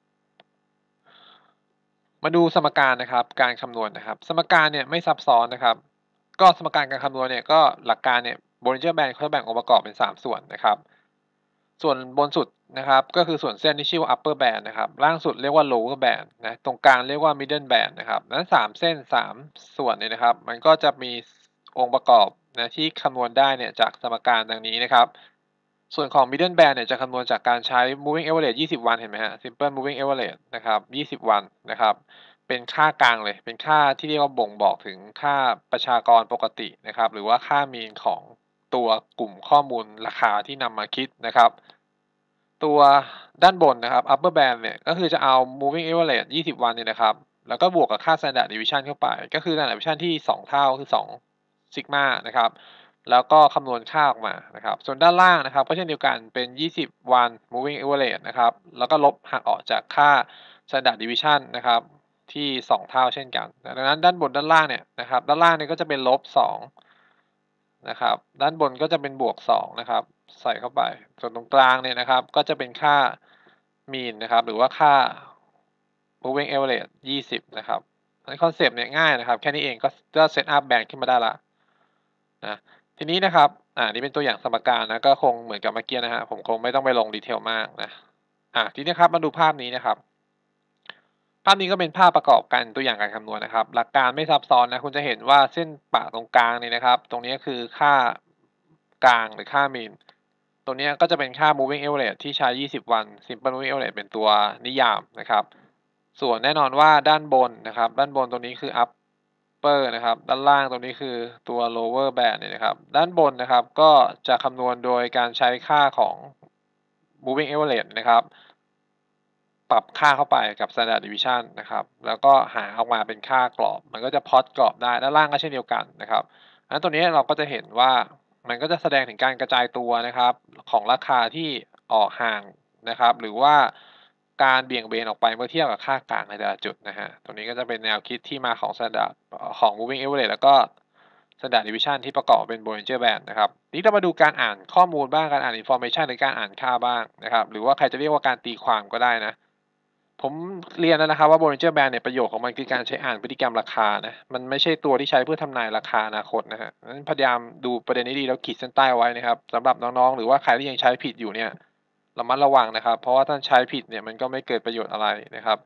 A: มาดูสมการนะครับการคำนวณนะครับสมการเนี่ยไม่ซับซ้อนนะครับก็สมการการคำนวณเนี่ยก็หลักการเนี่ย Bollinger Band เขาแบ่งองค์ประกอบเป็น3ส่วนนะครับส่วนบนสุดนะครับก็คือส่วนเส้นที่ชื่อว่า upper band นะครับล่างสุดเรียกว่า lower band นะตรงกลางเรียกว่า middle band นะครับนั้น3เส้น3ส่วนเนี่ยนะครับมันก็จะมีองค์ประกอบนะที่คำนวณได้เนี่ยจากสมการดังนี้นะครับส่วนของ middle band เนี่ยจะคำนวณจากการใช้ moving average 20 วันเห็นไหมฮะ simple moving average นะครับ20 วันนะครับเป็นค่ากลางเลยเป็นค่าที่เรียกว่าบ่งบอกถึงค่าประชากรปกตินะครับหรือว่าค่า mean ของตัวกลุ่มข้อมูลราคาที่นำมาคิดนะครับ ตัวด้านบนนะครับ upper band เนี่ยก็คือจะเอา moving average 20 วันเนี่ยนะครับแล้วก็บวกกับค่า standard deviation เข้าไปก็คือ standard deviation ที่2เท่าคือ2ซิกมานะครับแล้วก็คำนวณค่าออกมานะครับส่วนด้านล่างนะครับก็เช่นเดียวกันเป็น20วัน moving average นะครับแล้วก็ลบหักออกจากค่า standard deviation นะครับที่2เท่าเช่นกันดังนั้นด้านบนด้านล่างเนี่ยนะครับด้านล่างเนี่ยก็จะเป็นลบ2นะครับด้านบนก็จะเป็นบวก2นะครับใส่เข้าไปส่วนตรงกลางเนี่ยนะครับก็จะเป็นค่า mean นะครับหรือว่าค่า moving average 20นะครับคอนเซปต์เนี่ยง่ายนะครับแค่นี้เองก็เซตอัพแบนด์ขึ้นมาได้ละนะทีนี้นะครับนี่เป็นตัวอย่างสมการนะก็คงเหมือนกับเมื่อกี้นะฮะผมคงไม่ต้องไปลงดีเทลมากนะทีนี้ครับมาดูภาพนี้นะครับภาพนี้ก็เป็นภาพประกอบกันตัวอย่างการคำนวณนะครับหลักการไม่ซับซ้อนนะคุณจะเห็นว่าเส้นปะตรงกลางนี่นะครับตรงนี้คือค่ากลางหรือค่า mean ตัวนี้ก็จะเป็นค่า moving average ที่ใช้20วัน simple moving average เป็นตัวนิยามนะครับส่วนแน่นอนว่าด้านบนนะครับด้านบนตรงนี้คือ upper นะครับด้านล่างตรงนี้คือตัว lower band เนี่ยนะครับด้านบนนะครับก็จะคำนวณโดยการใช้ค่าของ moving average นะครับปรับค่าเข้าไปกับ standard deviation นะครับแล้วก็หาออกมาเป็นค่ากรอบมันก็จะพลอตกรอบได้ด้านล่างก็เช่นเดียวกันนะครับงั้นตัวนี้เราก็จะเห็นว่ามันก็จะแสดงถึงการกระจายตัวนะครับของราคาที่ออกห่างนะครับหรือว่าการเบี่ยงเบนออกไปเมื่อเทียบกับค่ากลางในแต่ละจุดนะฮะตรงนี้ก็จะเป็นแนวคิดที่มาของ standard ของ moving average แล้วก็ standard deviation ที่ประกอบเป็น Bollinger Band นะครับนี้เรามาดูการอ่านข้อมูลบ้างการอ่าน information หรือการอ่านค่าบ้างนะครับหรือว่าใครจะเรียกว่าการตีความก็ได้นะผมเรียนแล้วนะครับว่า Bollinger Band เนี่ยประโยชน์ของมันคือการใช้อ่านพฤติกรรมราคานะมันไม่ใช่ตัวที่ใช้เพื่อทำนายราคาอนาคตนะฮะงั้นพยายามดูประเด็นนี้ดีแล้วขีดเส้นใต้ไว้นะครับสำหรับน้องๆหรือว่าใครที่ยังใช้ผิดอยู่เนี่ยระมัดระวังนะครับเพราะว่าถ้าใช้ผิดเนี่ยมันก็ไม่เกิดประโยชน์อะไรนะครับ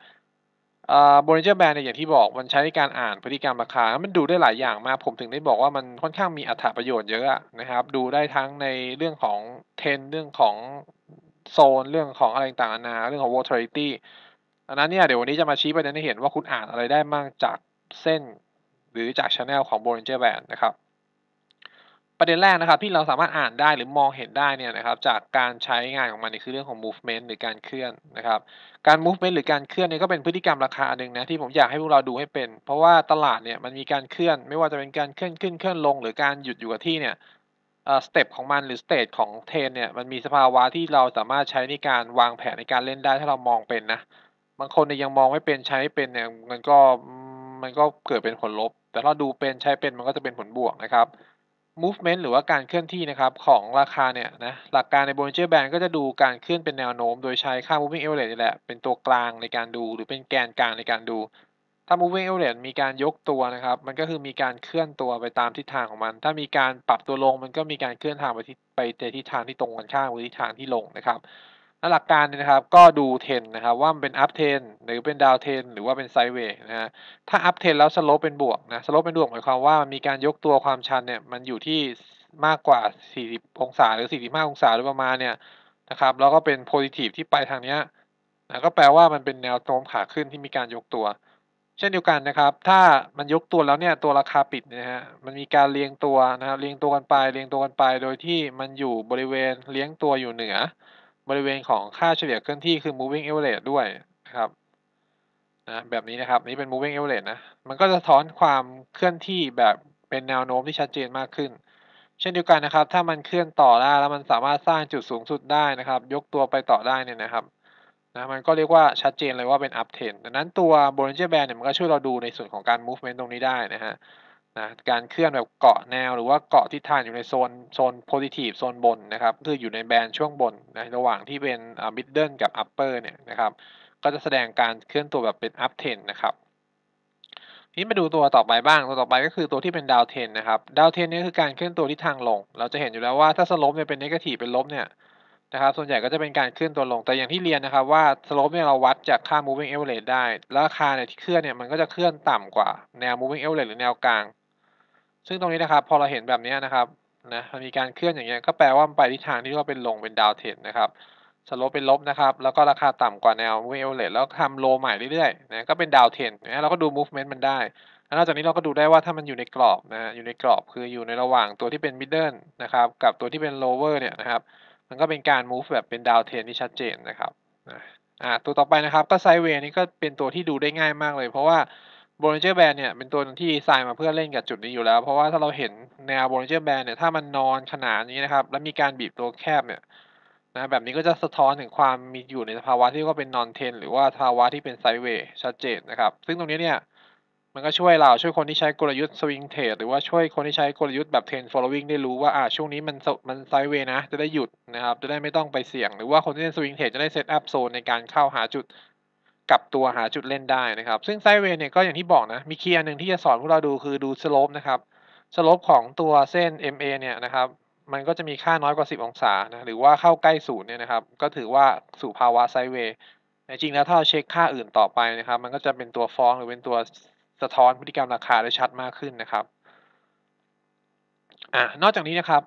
A: Bollinger Band เนี่ยอย่างที่บอกมันใช้ในการอ่านพฤติกรรมราคามันดูได้หลายอย่างมากผมถึงได้บอกว่ามันค่อนข้างมีอรรถประโยชน์เยอะนะครับดูได้ทั้งในเรื่องของเทรนเรื่องของโซนเรื่องของอะไรต่างๆนานาเรื่องของ volatility อันนั้นเนี่ยเดี๋ยววันนี้จะมาชี้ประเด็นให้เห็นว่าคุณอ่านอะไรได้บ้างจากเส้นหรือจาก channel ของ Bollinger Band นะครับประเด็นแรกนะครับที่เราสามารถอ่านได้หรือมองเห็นได้เนี่ยนะครับจากการใช้งานของมันคือเรื่องของ movement หรือการเคลื่อนนะครับการ movement หรือการเคลื่อนเนี่ยก็เป็นพฤติกรรมราคาอันหนึ่งนะที่ผมอยากให้พวกเราดูให้เป็นเพราะว่าตลาดเนี่ยมันมีการเคลื่อนไม่ว่าจะเป็นการเคลื่อนขึ้นเคลื่อนลงหรือการหยุดอยู่กับที่เนี่ยสเต็ปของมันหรือสเตจของเทรนเนี่ยมันมีสภาวะที่เราสามารถใช้ในการวางแผนในการเล่นได้ถ้าเรามองเป็นนะบางคนเนี่ยยังมองไม่เป็นใช้ไม่เป็นเนี่ยมันก็เกิดเป็นผลลบแต่ถ้าดูเป็นใช้เป็นมันก็จะเป็นผลบวกนะครับ movement หรือว่าการเคลื่อนที่นะครับของราคาเนี่ยนะหลักการใน Bollinger Band ก็จะดูการเคลื่อนเป็นแนวโน้มโดยใช้ค่า moving average นี่แหละเป็นตัวกลางในการดูหรือเป็นแกนกลางในการดูถ้า moving average มีการยกตัวนะครับมันก็คือมีการเคลื่อนตัวไปตามทิศทางของมันถ้ามีการปรับตัวลงมันก็มีการเคลื่อนทางไปในทิศทางที่ตรงกันข้ามกับทิศทางที่ลงนะครับแล้วหลักการเนี่ยนะครับก็ดู trend นะครับว่ามันเป็น up trend หรือเป็น down trend หรือว่าเป็น sideways นะฮะ ถ้า up trend แล้ว slope เป็นบวกนะ slope เป็นบวกหมายความว่ามีการยกตัวความชันเนี่ยมันอยู่ที่มากกว่า40องศาหรือ45องศาโดยประมาณเนี่ยนะครับแล้วก็เป็น positive ที่ไปทางเนี้ยก็แปลว่ามันเป็นแนวโน้มขาขึ้นที่มีการยกตัวเช่นเดียวกันนะครับถ้ามันยกตัวแล้วเนี่ยตัวราคาปิดเนี่ยนะฮะมันมีการเรียงตัวนะครับเรียงตัวกันไปโดยที่มันอยู่บริเวณเรียงตัวอยู่เหนือบริเวณของค่าเฉลี่ยเคลื่อนที่คือ moving average ด้วยนะครับ แบบนี้นะครับนี่เป็น moving average นะมันก็จะสะท้อนความเคลื่อนที่แบบเป็นแนวโน้มที่ชัดเจนมากขึ้นเช่นเดียวกันนะครับถ้ามันเคลื่อนต่อได้แล้วมันสามารถสร้างจุดสูงสุดได้นะครับยกตัวไปต่อได้เนี่ยนะครับมันก็เรียกว่าชัดเจนเลยว่าเป็น up trend ดังนั้นตัว Bollinger Band เนี่ยมันก็ช่วยเราดูในส่วนของการ movement ตรงนี้ได้นะการเคลื่อนแบบเกาะแนวหรือว่าเกาะทิศทางอยู่ในโซน positive โซนบนนะครับคืออยู่ในแบนด์ช่วงบนนะระหว่างที่เป็นmiddle กับ upper เนี่ยนะครับก็จะแสดงการเคลื่อนตัวแบบเป็น up trend นะครับทีนี้มาดูตัวต่อไปบ้างตัวต่อไปก็คือตัวที่เป็น down trend นะครับ down trend เนี่ยคือการเคลื่อนตัวทิศทางลงเราจะเห็นอยู่แล้วว่าถ้า slope เนี่ยเป็น negative เป็นลบเนี่ยนะครับส่วนใหญ่ก็จะเป็นการเคลื่อนตัวลงแต่อย่างที่เรียนนะครับว่า slope เนี่ยเราวัดจากค่า moving average ได้แล้วราคาเนี่ยที่เคลื่อนเนี่ยมันก็จะเคลื่อนต่ำกว่าแนว moving average หรือแนวกลาง ซึ่งตรงนี้นะครับพอเราเห็นแบบนี้นะครับมันมีการเคลื่อนอย่างเงี้ยก็แปลว่ามันไปทิศทางที่ว่าเป็นลงเป็นดาวเทรนนะครับสโลปเป็นลบนะครับแล้วก็ราคาต่ำกว่าแนวเวลเลทแล้วทำโลใหม่เรื่อยๆก็เป็นดาวเทรนเราก็ดู movement มันได้แล้วนอกจากนี้เราก็ดูได้ว่าถ้ามันอยู่ในกรอบอยู่ในกรอบคืออยู่ในระหว่างตัวที่เป็น middle นะครับกับตัวที่เป็น lower เนี่ยนะครับมันก็เป็นการ move แบบเป็นดาวเทรนที่ชัดเจนนะครับนะตัวต่อไปนะครับก็ไซด์เวย์นี่ก็เป็นตัวที่ดูได้ง่ายมากเลยเพราะว่า Bollinger Band เนี่ยเป็นตัวหนึ่งที่ดีไซน์มาเพื่อเล่นกับจุดนี้อยู่แล้วเพราะว่าถ้าเราเห็นแนว Bollinger Band เนี่ยถ้ามันนอนขนานนี้นะครับแล้วมีการบีบตัวแคบเนี่ยแบบนี้ก็จะสะท้อนถึงความมีอยู่ในสภาวะที่เรียกว่าเป็น non trend หรือว่าภาวะที่เป็น sideways ชัดเจนนะครับซึ่งตรงนี้เนี่ยมันก็ช่วยคนที่ใช้กลยุทธ์ swing trade หรือว่าช่วยคนที่ใช้กลยุทธ์แบบ trend following ได้รู้ว่าช่วงนี้มัน sideways นะจะได้หยุดนะครับจะได้ไม่ต้องไปเสี่ยงหรือว่าคนที่เล่น swing trade จะได้ set up zone ในการเข้าหาจุดกลับตัวหาจุดเล่นได้นะครับซึ่งไซด์เวย์เนี่ยก็อย่างที่บอกนะมีคีย์อันหนึ่งที่จะสอนพวกเราดูคือดูสโลปนะครับสโลปของตัวเส้น MA เนี่ยนะครับมันก็จะมีค่าน้อยกว่า10องศานะหรือว่าเข้าใกล้ศูนย์เนี่ยนะครับก็ถือว่าสู่ภาวะไซด์เวย์แต่จริงแล้วถ้าเราเช็คค่าอื่นต่อไปนะครับมันก็จะเป็นตัวฟ้องหรือเป็นตัวสะท้อนพฤติกรรมราคาได้ชัดมากขึ้นนะครับนอกจากนี้นะครับ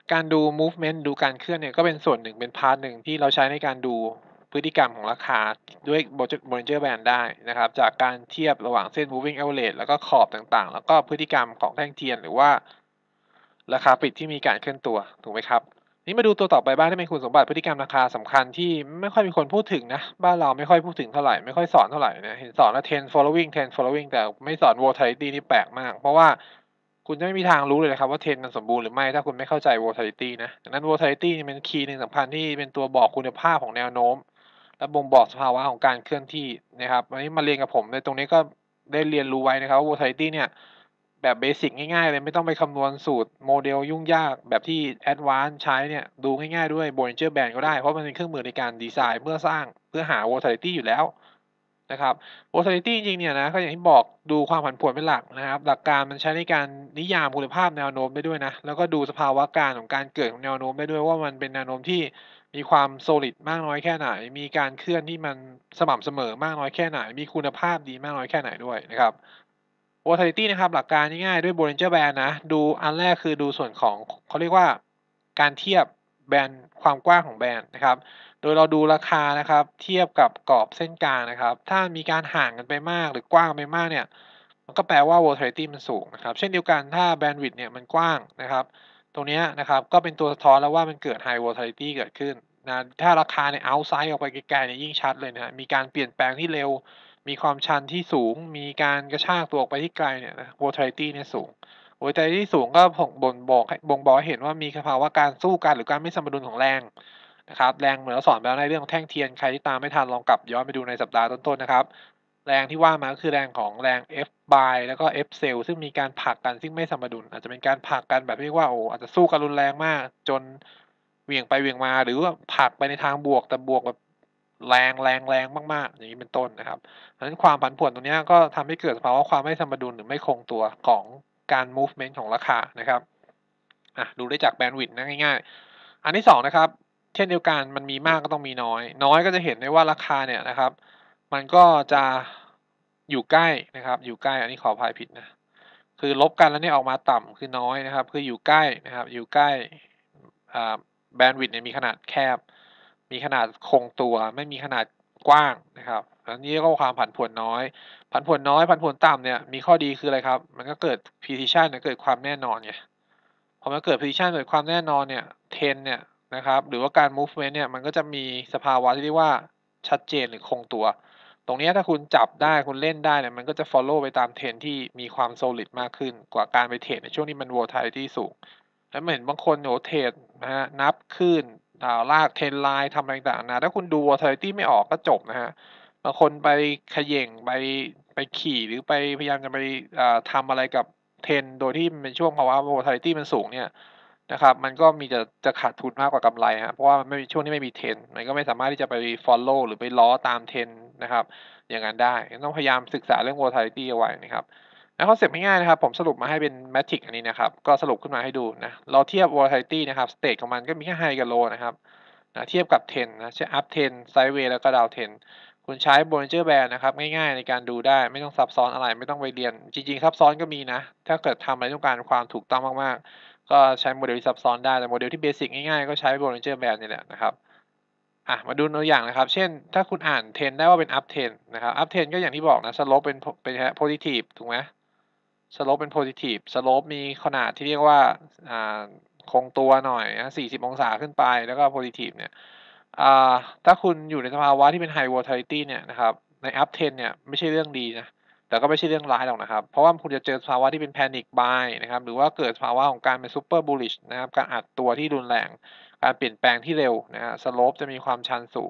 A: การดู movement ดูการเคลื่อนเนี่ยก็เป็นส่วนหนึ่งเป็นพาร์ตหนึ่งที่เราใช้ในการดูพฤติกรรมของราคาด้วย Bollinger Band ได้นะครับจากการเทียบระหว่างเส้น moving average แล้วก็ขอบต่างๆแล้วก็พฤติกรรมของแท่งเทียนหรือว่าราคาปิดที่มีการเคลื่อนตัวถูกไหมครับนี่มาดูตัวต่อไปบ้างที่เป็นคุณสมบัติพฤติกรรมราคาสำคัญที่ไม่ค่อยมีคนพูดถึงนะบ้านเราไม่ค่อยพูดถึงเท่าไหร่ไม่ค่อยสอนเท่าไหร่นะเห็นสอนว่า trend following แต่ไม่สอน volatility นี่แปลกมากเพราะว่าคุณจะไม่มีทางรู้เลยนะครับว่าเทรนมันสมบูรณ์หรือไม่ถ้าคุณไม่เข้าใจ volatility นะดังนั้น volatility นี่เป็นคีย์หนึ่งสำคัญที่เป็นตัวบอกคุณภาพของแนวโน้มและบ่งบอกสภาวะของการเคลื่อนที่นะครับวันนี้มาเรียนกับผมในตรงนี้ก็ได้เรียนรู้ไว้นะครับว่า volatility เนี่ยแบบเบสิกง่ายๆเลยไม่ต้องไปคำนวณสูตรโมเดลยุ่งยากแบบที่ Advanced ใช้เนี่ยดูง่ายๆด้วย Bollinger Band ก็ได้เพราะมันเป็นเครื่องมือในการดีไซน์เพื่อสร้างเพื่อหา volatility อยู่แล้วนะครับ volatility จริงๆเนี่ยนะก็อย่างที่บอกดูความผันผวนเป็นหลักนะครับหลักการมันใช้ในการนิยามคุณภาพแนวโน้มได้ด้วยนะแล้วก็ดูสภาวะการของการเกิดของแนวโน้มได้ด้วยว่ามันเป็นแนวโน้มที่มีความ solid มากน้อยแค่ไหนมีการเคลื่อนที่มันสม่ำเสมอมากน้อยแค่ไหนมีคุณภาพดีมากน้อยแค่ไหนด้วยนะครับ volatility นะครับหลักการง่ายๆด้วย Bollinger Band นะดูอันแรกคือดูส่วนของเขาเรียกว่าการเทียบแบนด์ความกว้างของแบนด์นะครับโดยเราดูราคานะครับเทียบกับกรอบเส้นกลางนะครับถ้ามีการห่างกันไปมากหรือกว้างไปมากเนี่ยมันก็แปลว่า volatility มันสูงนะครับเช่นเดียวกันถ้า bandwidth เนี่ยมันกว้างนะครับตรงเนี้ยนะครับก็เป็นตัวสะท้อนแล้วว่ามันเกิด high volatility เกิดขึ้นนะถ้าราคาเนี่ย outsize ออกไปไกลๆเนี่ยยิ่งชัดเลยนะครับมีการเปลี่ยนแปลงที่เร็ว มีความชันที่สูง มีการกระชากตัวออกไปที่ไกลเนี่ยนะ volatility เนี่ยสูง volatility สูงก็บ่งบอกให้เห็นว่ามีสภาวะการสู้กันหรือการไม่สมดุลของแรงนะครับแรงเหมือนเราสอนไปแล้วในเรื่องของแท่งเทียนใครที่ตามไม่ทันลองกลับย้อนไปดูในสัปดาห์ต้นๆนะครับแรงที่ว่ามาก็คือแรงของแรง F buy แล้วก็ F sell ซึ่งมีการผลักกันซึ่งไม่สมดุลอาจจะเป็นการผลักกันแบบเรียกว่าโอ้อาจจะสู้กันรุนแรงมากจนเหวี่ยงไปเหวี่ยงมาหรือว่าผลักไปในทางบวกแต่บวกแบบแรงมากๆอย่างนี้เป็นต้นนะครับ เพราะฉะนั้นความผันผวนตรงนี้ก็ทำให้เกิดสภาวะความไม่สมดุลหรือไม่คงตัวของการ movement ของราคานะครับดูได้จากแบนด์วิดต์นะง่ายๆอันที่สองนะครับเช่นเดียวกันมันมีมากก็ต้องมีน้อยน้อยก็จะเห็นได้ว่าราคาเนี่ยนะครับมันก็จะอยู่ใกล้นะครับอยู่ใกล้อันนี้ขออภัยผิดนะคือลบกันแล้วเนี่ยออกมาต่ำคือน้อยนะครับคืออยู่ใกล้นะครับอยู่ใกล้แบนด์วิดต์เนี่ยมีขนาดแคบมีขนาดคงตัวไม่มีขนาดกว้างนะครับอันนี้ก็ความผันผวนน้อยผันผวนน้อยผันผวนต่ำเนี่ยมีข้อดีคืออะไรครับมันก็เกิด precision เกิดความแน่นอนไง พอมันเกิด precision เกิดความแน่นอนเนี่ย trend เนี่ยนะครับหรือว่าการ movement เนี่ยมันก็จะมีสภาวะที่เรียกว่าชัดเจนหรือคงตัวตรงเนี้ยถ้าคุณจับได้คุณเล่นได้เนี่ยมันก็จะ follow ไปตาม trend ที่มีความ solid มากขึ้นกว่าการไปเทรดในช่วงที่มัน volatility สูงแล้วเห็นบางคนโอ้โฮเทรดนะครับนับคลื่นลาก trend line ทำอะไรต่างๆนานาถ้าคุณดู volatility ไม่ออกก็จบนะครับบางคนไปเขย่งไปขี่หรือไปพยายามจะไปทำอะไรกับ trend โดยที่มันเป็นช่วงภาวะ volatility มันสูงเนี่ยนะครับมันก็มีแต่จะขาดทุนมากกว่ากำไรครับเพราะว่ามันไม่มีช่วงที่ไม่มี trend มันก็ไม่สามารถที่จะไป follow หรือไปล้อตาม trend นะครับอย่างนั้นได้ต้องพยายามศึกษาเรื่อง volatility เอาไว้นะครับแล้วคอนเซปต์ง่ายๆนะครับผมสรุปมาให้เป็น Matrix อันนี้นะครับก็สรุปขึ้นมาให้ดูนะเราเทียบ volatility นะครับสเตจของมันก็มีแค่ high กับ low นะครับเทียบกับ trend นะเช่น up trend sideways แล้วก็ down trend คุณใช้ Bollinger Band นะครับง่ายๆในการดูได้ไม่ต้องซับซ้อนอะไรไม่ต้องไปเรียนจริงๆซับซ้อนก็มีนะถ้าเกิดทำอะไรต้องการความถูกต้องมากๆก็ใช้โมเดลที่ซับซ้อนได้แต่โมเดลที่เบสิกง่ายๆก็ใช้ Bollinger Band นี่แหละนะครับมาดูตัวอย่างนะครับเช่นถ้าคุณอ่าน Trend ได้ว่าเป็น up trend นะครับ up trend ก็อย่างที่บอกนะ slope เป็นpositive ถูกไหม slope เป็น positive slope มีขนาดที่เรียกว่าอ่าคงตัวหน่อยนะ40องศาขึ้นไปแล้วก็ positive เนี่ยอ่าถ้าคุณอยู่ในสภาวะที่เป็น high volatility เนี่ยนะครับใน up trend เนี่ยไม่ใช่เรื่องดีนะแต่ก็ไม่ใช่เรื่องร้ายหรอกนะครับเพราะว่าคุณจะเจอสภาวะที่เป็น panic buy นะครับหรือว่าเกิดสภาวะของการเป็น super bullish นะครับการอัดตัวที่รุนแรงการเปลี่ยนแปลงที่เร็วนะครับ slope จะมีความชันสูง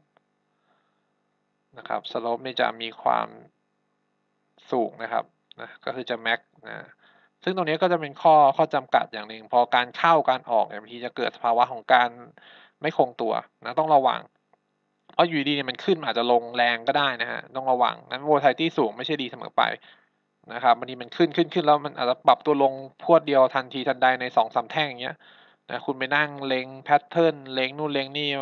A: นะครับ slope นี่จะมีความสูงนะครับนะก็คือจะ max นะซึ่งตรงนี้ก็จะเป็นข้อจำกัดอย่างหนึ่งพอการเข้าการออกเนี่ยบางทีจะเกิดสภาวะของการไม่คงตัวนะต้องระวังเพราะอยู่ดีๆเนี่ยมันขึ้นอาจจะลงแรงก็ได้นะครับต้องระวังนั้น volatility สูงไม่ใช่ดีเสมอไปนะครับบางทีมันขึ้นแล้วมันอาจจะปรับตัวลงพรวดเดียวทันทีทันใดใน2-3แท่งอย่างเงี้ยนะคุณไปนั่งเล็งแพตเทิร์นเล็งนู่นเล็งนี่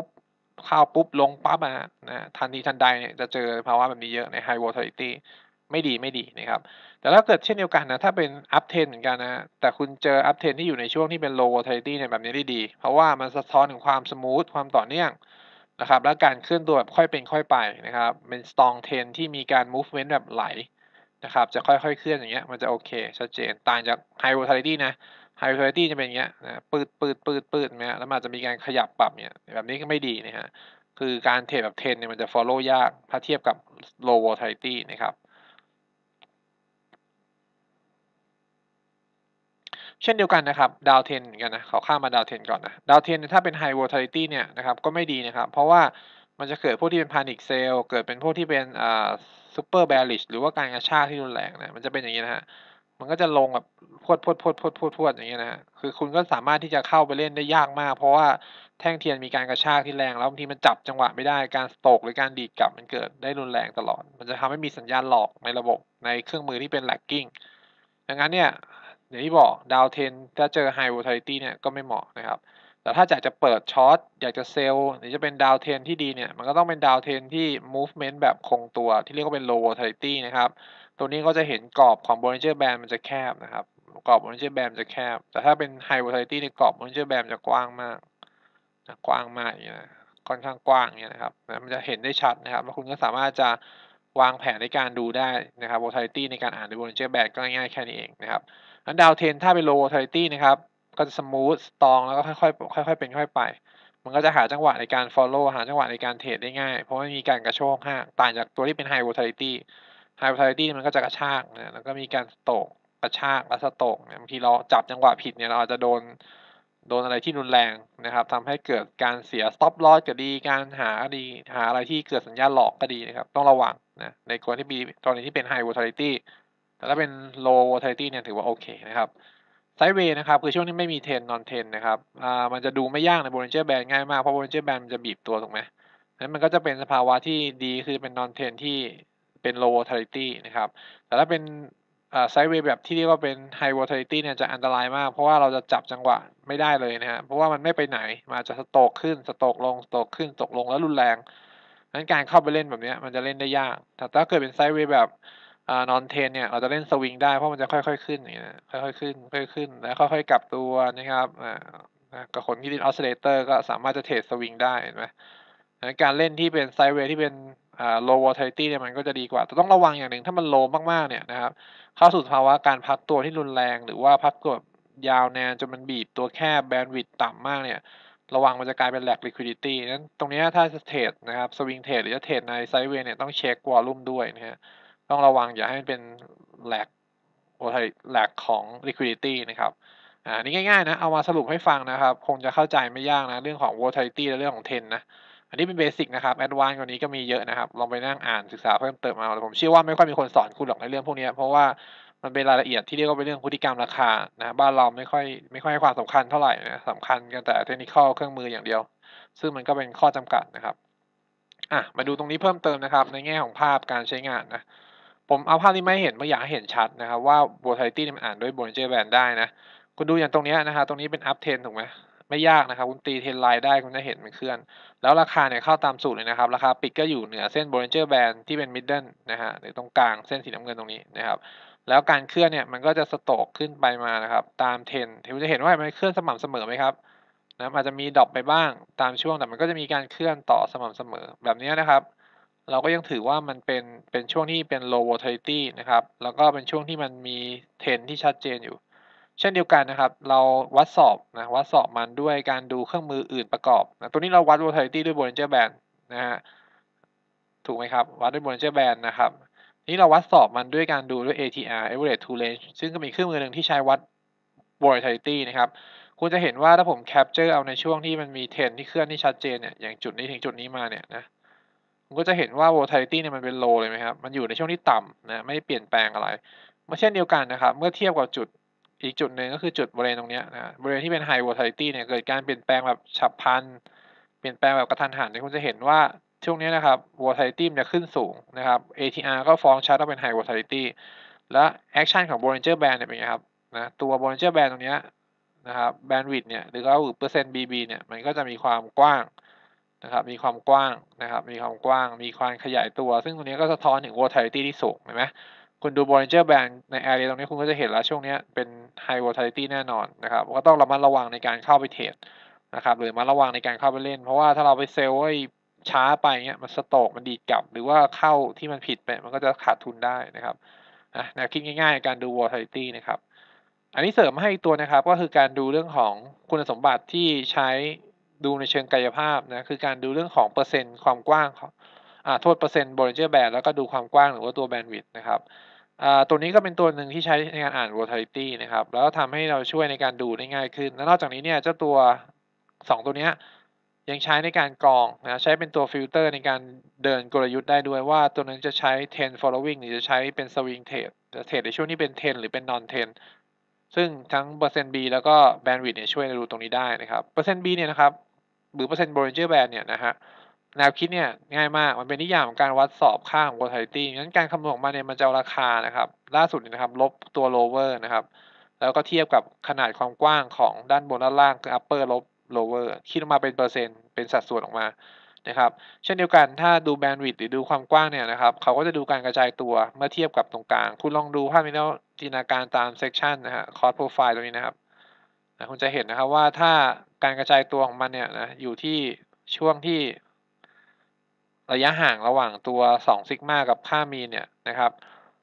A: เข้าปุ๊บลงปั๊บอะครับนะทันทีทันใดเนี่ยจะเจอภาวะแบบนี้เยอะใน high volatility ไม่ดีนะครับแต่ถ้าเกิดเช่นเดียวกันนะถ้าเป็น up trend เหมือนกันนะครับแต่คุณเจอ up trend ที่อยู่ในช่วงที่เป็น low volatility เนี่ยแบบนี้ได้ดีเพราะว่ามันสะท้อนถึงความสมูทความต่อเนื่องนะครับและการเคลื่อนตัวแบบค่อยเป็นค่อยไปนะครับเป็น strong trend ที่มีการ movement แบบไหลนะครับจะค่อยๆเคลื่อนอย่างเงี้ยมันจะโอเคชัดเจนต่างจาก high volatility นะ high volatility จะเป็นอย่างเงี้ยนะปืดๆๆๆอย่างเงี้ยแล้วมันอาจจะมีการขยับปรับเนี่ยแบบนี้ก็ไม่ดีนะครับคือการเทรดแบบ trend เนี่ยมันจะ follow ยากถ้าเทียบกับ low volatility นะครับ เช่นเดียวกันนะครับดาวเทนเหมือนกันนะขอข้ามมาดาวเทนก่อนนะดาวเทนถ้าเป็น High Volatility เนี่ยนะครับก็ไม่ดีนะครับเพราะว่ามันจะเกิดพวกที่เป็น Panic Sell เกิดเป็นพวกที่เป็นSuper Bearish หรือว่าการกระชากที่รุนแรงนะมันจะเป็นอย่างงี้นะครับมันก็จะลงแบบพรวดๆๆๆๆอย่างงี้นะครับคือคุณก็สามารถที่จะเข้าไปเล่นได้ยากมากเพราะว่าแท่งเทียนมีการกระชากที่แรงแล้วบางทีมันจับจังหวะไม่ได้การ Stoke หรือการดีดกลับมันเกิดได้รุนแรงตลอดมันจะทำให้มีสัญญาณหลอกในระบบในเครื่องมือที่เป็น lagging ดังนั้นเนี่ยอย่างที่บอกดาวเทนถ้าเจอ High Volatility เนี่ยก็ไม่เหมาะนะครับแต่ถ้าอยากจะเปิดช็อตอยากจะเซลล์หรือจะเป็นดาวเทนที่ดีเนี่ยมันก็ต้องเป็นดาวเทนที่ movement แบบคงตัวที่เรียกว่าเป็น Low Volatility นะครับตัวนี้ก็จะเห็นกรอบของ Bollinger Band มันจะแคบนะครับกรอบ Bollinger Band มันจะแคบแต่ถ้าเป็น High Volatility เนี่ยกรอบ Bollinger Band มันจะกว้างมากนะกว้างมากอย่างเงี้ยนะค่อนข้างกว้างอย่างเงี้ยนะครับนะมันจะเห็นได้ชัดนะครับแล้วคุณก็สามารถจะวางแผนในการดูได้นะครับ Volatility ในการอ่านใน Bollinger Band ก็ง่ายๆแค่นี้เองนะครับงั้นดาวเทนถ้าเป็น Low Volatility นะครับก็จะสมูทสตรองแล้วก็ค่อยๆเป็นค่อยไปมันก็จะหาจังหวะในการ follow หาจังหวะในการเทรดได้ง่ายเพราะไม่มีการกระโชกห้างต่างจากตัวที่เป็น High Volatility High Volatility มันก็จะกระชากนะแล้วก็มีการ Stoke กระชากและ Stoke เนี่ยบางทีเราจับจังหวะผิดเนี่ยเราอาจจะโดนอะไรที่รุนแรงนะครับทำให้เกิดการเสีย stop loss ก็ดีการหาอะไรที่เกิดสัญญาณหลอกก็ดีนะครับต้องระวังนะในกรณีที่เป็น High Volatility แต่ถ้าเป็น Low Volatility เนี่ยถือว่าโอเคนะครับ Sideways นะครับคือช่วงที่ไม่มี Trend Non Trend นะครับมันจะดูไม่ยากใน Bollinger Band ง่ายมากเพราะ Bollinger Band มันจะบีบตัวถูกไหมงั้นมันก็จะเป็นสภาวะที่ดีคือเป็น Non Trend ที่เป็น Low Volatility นะครับแต่ถ้าเป็นSideways แบบที่เรียกว่าเป็น High Volatility เนี่ยจะอันตรายมากเพราะว่าเราจะจับจังหวะไม่ได้เลยนะครับเพราะว่ามันไม่ไปไหนมันอาจจะ Stoke ขึ้น Stoke ลง Stoke ขึ้น Stoke ลงแล้วรุนแรงงั้นการเข้าไปเล่นแบบเนี้ยมันจะเล่นได้ยากแต่ถ้าเกิดเป็น Sideways แบบNon Trend เนี่ยเราจะเล่นสวิงได้เพราะมันจะค่อยๆขึ้นอย่างเงี้ยค่อยๆขึ้นค่อยๆขึ้นแล้วค่อยๆกลับตัวนะครับกับคนที่เล่น Oscillator ก็สามารถจะเทรดสวิงได้เห็นไหมงั้นการเล่นที่เป็น Sideways ที่เป็นLow Volatility เนี่ยมันก็จะดีกว่าแต่ต้องระวังอย่างหนึ่งถ้ามัน low มากๆเนี่ยนะครับเข้าสู่สภาวะการพักตัวที่รุนแรงหรือว่าพักตัวแบบยาวนานจนมันบีบตัวแคบ bandwidth ต่ำมากเนี่ยระวังมันจะกลายเป็น lag liquidity งั้นตรงเนี้ยถ้าจะเทรดนะครับสวิงเทรดหรือจะเทรดใน Sideways เนี่ยต้องเช็ก volume ด้วยนะครับ ต้องระวังอย่าให้มันเป็น lag lag ของ liquidity นะครับอันนี้ง่ายๆนะเอามาสรุปให้ฟังนะครับคงจะเข้าใจไม่ยากนะเรื่องของ volatility และเรื่องของ trend นะอันนี้เป็นเบสิกนะครับ advance กว่านี้ก็มีเยอะนะครับลองไปนั่งอ่านศึกษาเพิ่มเติมเอาแต่ผมเชื่อว่าไม่ค่อยมีคนสอนคุณหรอกในเรื่องพวกเนี้ยเพราะว่ามันเป็นรายละเอียดที่เรียกว่าเป็นเรื่องพฤติกรรมราคานะบ้านเราไม่ค่อยให้ความสำคัญเท่าไรนะสำคัญกันแต่ technical เครื่องมืออย่างเดียวซึ่งมันก็เป็นข้อจำกัดนะครับ มาดูตรงนี้เพิ่มเติมนะครับในแง่ของภาพการใช้งานนะผมเอาภาพนี้มาให้เห็นเพราะอยากให้เห็นชัดนะครับว่า volatility เนี่ยมันอ่านด้วย Bollinger Band ได้นะคุณดูอย่างตรงเนี้ยนะครับตรงนี้เป็น up trend ถูกไหมไม่ยากนะครับคุณตี trend line ได้คุณจะเห็นมันเคลื่อนแล้วราคาเนี่ยเข้าตามสูตรเลยนะครับราคาปิดก็อยู่เหนือเส้น Bollinger Band ที่เป็น middle นะครับหรือตรงกลางเส้นสีน้ำเงินตรงนี้นะครับแล้วการเคลื่อนเนี่ยมันก็จะสโตรกขึ้นไปมานะครับตาม trend คุณจะเห็นว่ามันเคลื่อนสม่ำเสมอไหมครับ นะครับอาจจะมีดร็อปไปบ้างตามช่วงแต่มันก็จะมีการเคลื่อนต่อสม่ำเสมอแบบนี้นะครับเราก็ยังถือว่ามันเป็นช่วงที่เป็น low volatility นะครับแล้วก็เป็นช่วงที่มันมี trend ที่ชัดเจนอยู่เช่นเดียวกันนะครับเราวัดสอบมันด้วยการดูเครื่องมืออื่นประกอบนะตัวนี้เราวัด volatility ด้วย Bollinger Band นะฮะถูกไหมครับวัดด้วย Bollinger Band นะครับนี้เราวัดสอบมันด้วยการดูด้วย ATR Average True Range ซึ่งก็มีเครื่องมือหนึ่งที่ใช้วัด volatility นะครับ คุณจะเห็นว่าถ้าผมแคปเจอร์เอาในช่วงที่มันมีเทรนที่เคลื่อนที่ชัดเจนเนี่ยอย่างจุดนี้ถึงจุดนี้มาเนี่ยนะคุณก็จะเห็นว่า volatility เนี่ยมันเป็น low เลยไหมครับมันอยู่ในช่วงที่ต่ำนะไม่ได้เปลี่ยนแปลงอะไรเช่นเดียวกันนะครับเมื่อเทียบกับจุดอีกจุดหนึ่งก็คือจุดบริเวณตรงเนี้ยนะบริเวณที่เป็น high volatility เนี่ยเกิดการเปลี่ยนแปลงแบบฉับพลันเปลี่ยนแปลงแบบกระทันหันเนี่ยคุณจะเห็นว่าช่วงนี้นะครับ volatility มันจะขึ้นสูงนะครับ ATR ก็ฟ้องชัดว่าเป็น high volatility และแอคชั่นของ Bollinger Band เนี่ยเป็นไงครับนะตัว Bollinger Band ตรงเนี้ย นะครับแบนด์วิดต์เนี่ยหรือว่าเปอร์เซ็นต์ BB เนี่ยมันก็จะมีความกว้างนะครับมีความกว้างนะครับมีความกว้างมีความขยายตัวซึ่งตรงนี้ก็สะท้อนถึง volatility ที่สูงเห็นไหมคุณดู Bollinger Band ใน area ตรงนี้คุณก็จะเห็นแล้วช่วงนี้เป็น high volatility แน่นอนนะครับก็ต้องระมัดระวังในการเข้าไปเทรดนะครับหรือระมัดระวังในการเข้าไปเล่นเพราะว่าถ้าเราไปเซลล์ช้าไปเงี้ยมันสโตรกมันดีดกลับหรือว่าเข้าที่มันผิดไปมันก็จะขาดทุนได้นะครับแนวคิดง่ายๆในการดู volatility นะครับอันนี้เสริมให้อีกตัวนะครับก็คือการดูเรื่องของคุณสมบัติที่ใช้ดูในเชิงกายภาพนะคือการดูเรื่องของเปอร์เซ็นต์ความกว้างของโทษเปอร์เซ็นต์ Bollinger Band แล้วก็ดูความกว้างหรือว่าตัว bandwidth นะครับตัวนี้ก็เป็นตัวหนึ่งที่ใช้ในการอ่าน volatility นะครับแล้วก็ทำให้เราช่วยในการดูได้ง่ายขึ้นและนอกจากนี้เนี่ยเจ้าตัว2ตัวเนี้ยยังใช้ในการกรองนะใช้เป็นตัวฟิลเตอร์ในการเดินกลยุทธ์ได้ด้วยว่าตัวนั้นจะใช้ trend following หรือจะใช้เป็น swing trade จะเทรดในช่วงที่เป็น trend หรือเป็น non trend ซึ่งทั้งเปอร์เซ็นต์ B แล้วก็ bandwidth เนี่ยช่วยดูตรงนี้ได้นะครับเปอร์เซ็นต์ B เนี่ยนะครับหรือเปอร์เซ็นต์ Bollinger Band เนี่ยนะฮะแนวคิดเนี่ยง่ายมากมันเป็นนิยามของการวัดสอบค่าของ volatility งั้นการคำนวณออกมาเนี่ยมันจะเอาราคานะครับล่าสุดนะครับลบตัว lower นะครับแล้วก็เทียบกับขนาดความกว้างของด้านบนด้านล่างคือ upper ลบ lower คิดออกมาเป็นเปอร์เซ็นต์เป็นสัดส่วนออกมานะครับเช่นเดียวกันถ้าดู bandwidth หรือดูความกว้างเนี่ยนะครับเขาก็จะดูการกระจายตัวเมื่อเทียบกับตรงกลางคุณลองดูภาพนี้แล้วจินตนาการตาม section นะฮะ cost profile ตรงนี้นะครับคุณจะเห็นนะครับว่าถ้าการกระจายตัวของมันเนี่ยนะอยู่ที่ช่วงที่ระยะห่างระหว่างตัว2ซิกมากับค่ามีนเนี่ยนะครับ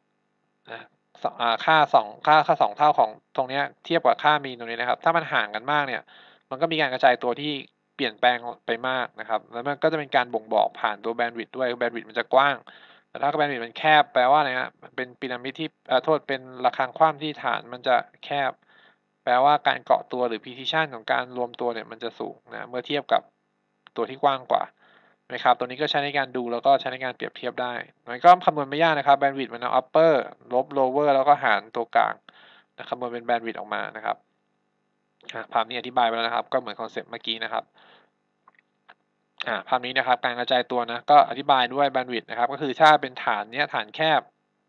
A: ค่า2เท่าของตรงเนี้ยเทียบกับค่ามีนตรงนี้นะครับถ้ามันห่างกันมากเนี่ยมันก็มีการกระจายตัวที่เปลี่ยนแปลงไปมากนะครับแล้วมันก็จะเป็นการบ่งบอกผ่านตัวแบนด์วิดต์ด้วยแบนด์วิดต์มันจะกว้างแต่ถ้าแบนด์วิดต์มันแคบแปลว่าอะไรฮะมันเป็นพีระมิดที่โทษเป็นระฆังคว่ำที่ฐานมันจะแคบแปลว่าการเกาะตัวหรือ precision ของการรวมตัวเนี่ยมันจะสูงนะเมื่อเทียบกับตัวที่กว้างกว่านะครับตัวนี้ก็ใช้ในการดูแล้วก็ใช้ในการเปรียบเทียบได้มันก็คำนวณไม่ยากนะครับแบนด์วิดต์มันเอา upper ลบ lower แล้วก็หารตัวกลางนะคำนวณเป็นแบนด์วิดต์ออกมานะครับภาพนี้อธิบายไปแล้วนะครับก็เหมือนคอนเซ็ปต์เมื่อกี้นะครับภาพนี้นะครับการกระจายตัวนะก็อธิบายด้วยแบนด์วิดต์นะครับก็คือถ้าเป็นฐานเนี้ยฐานแคบ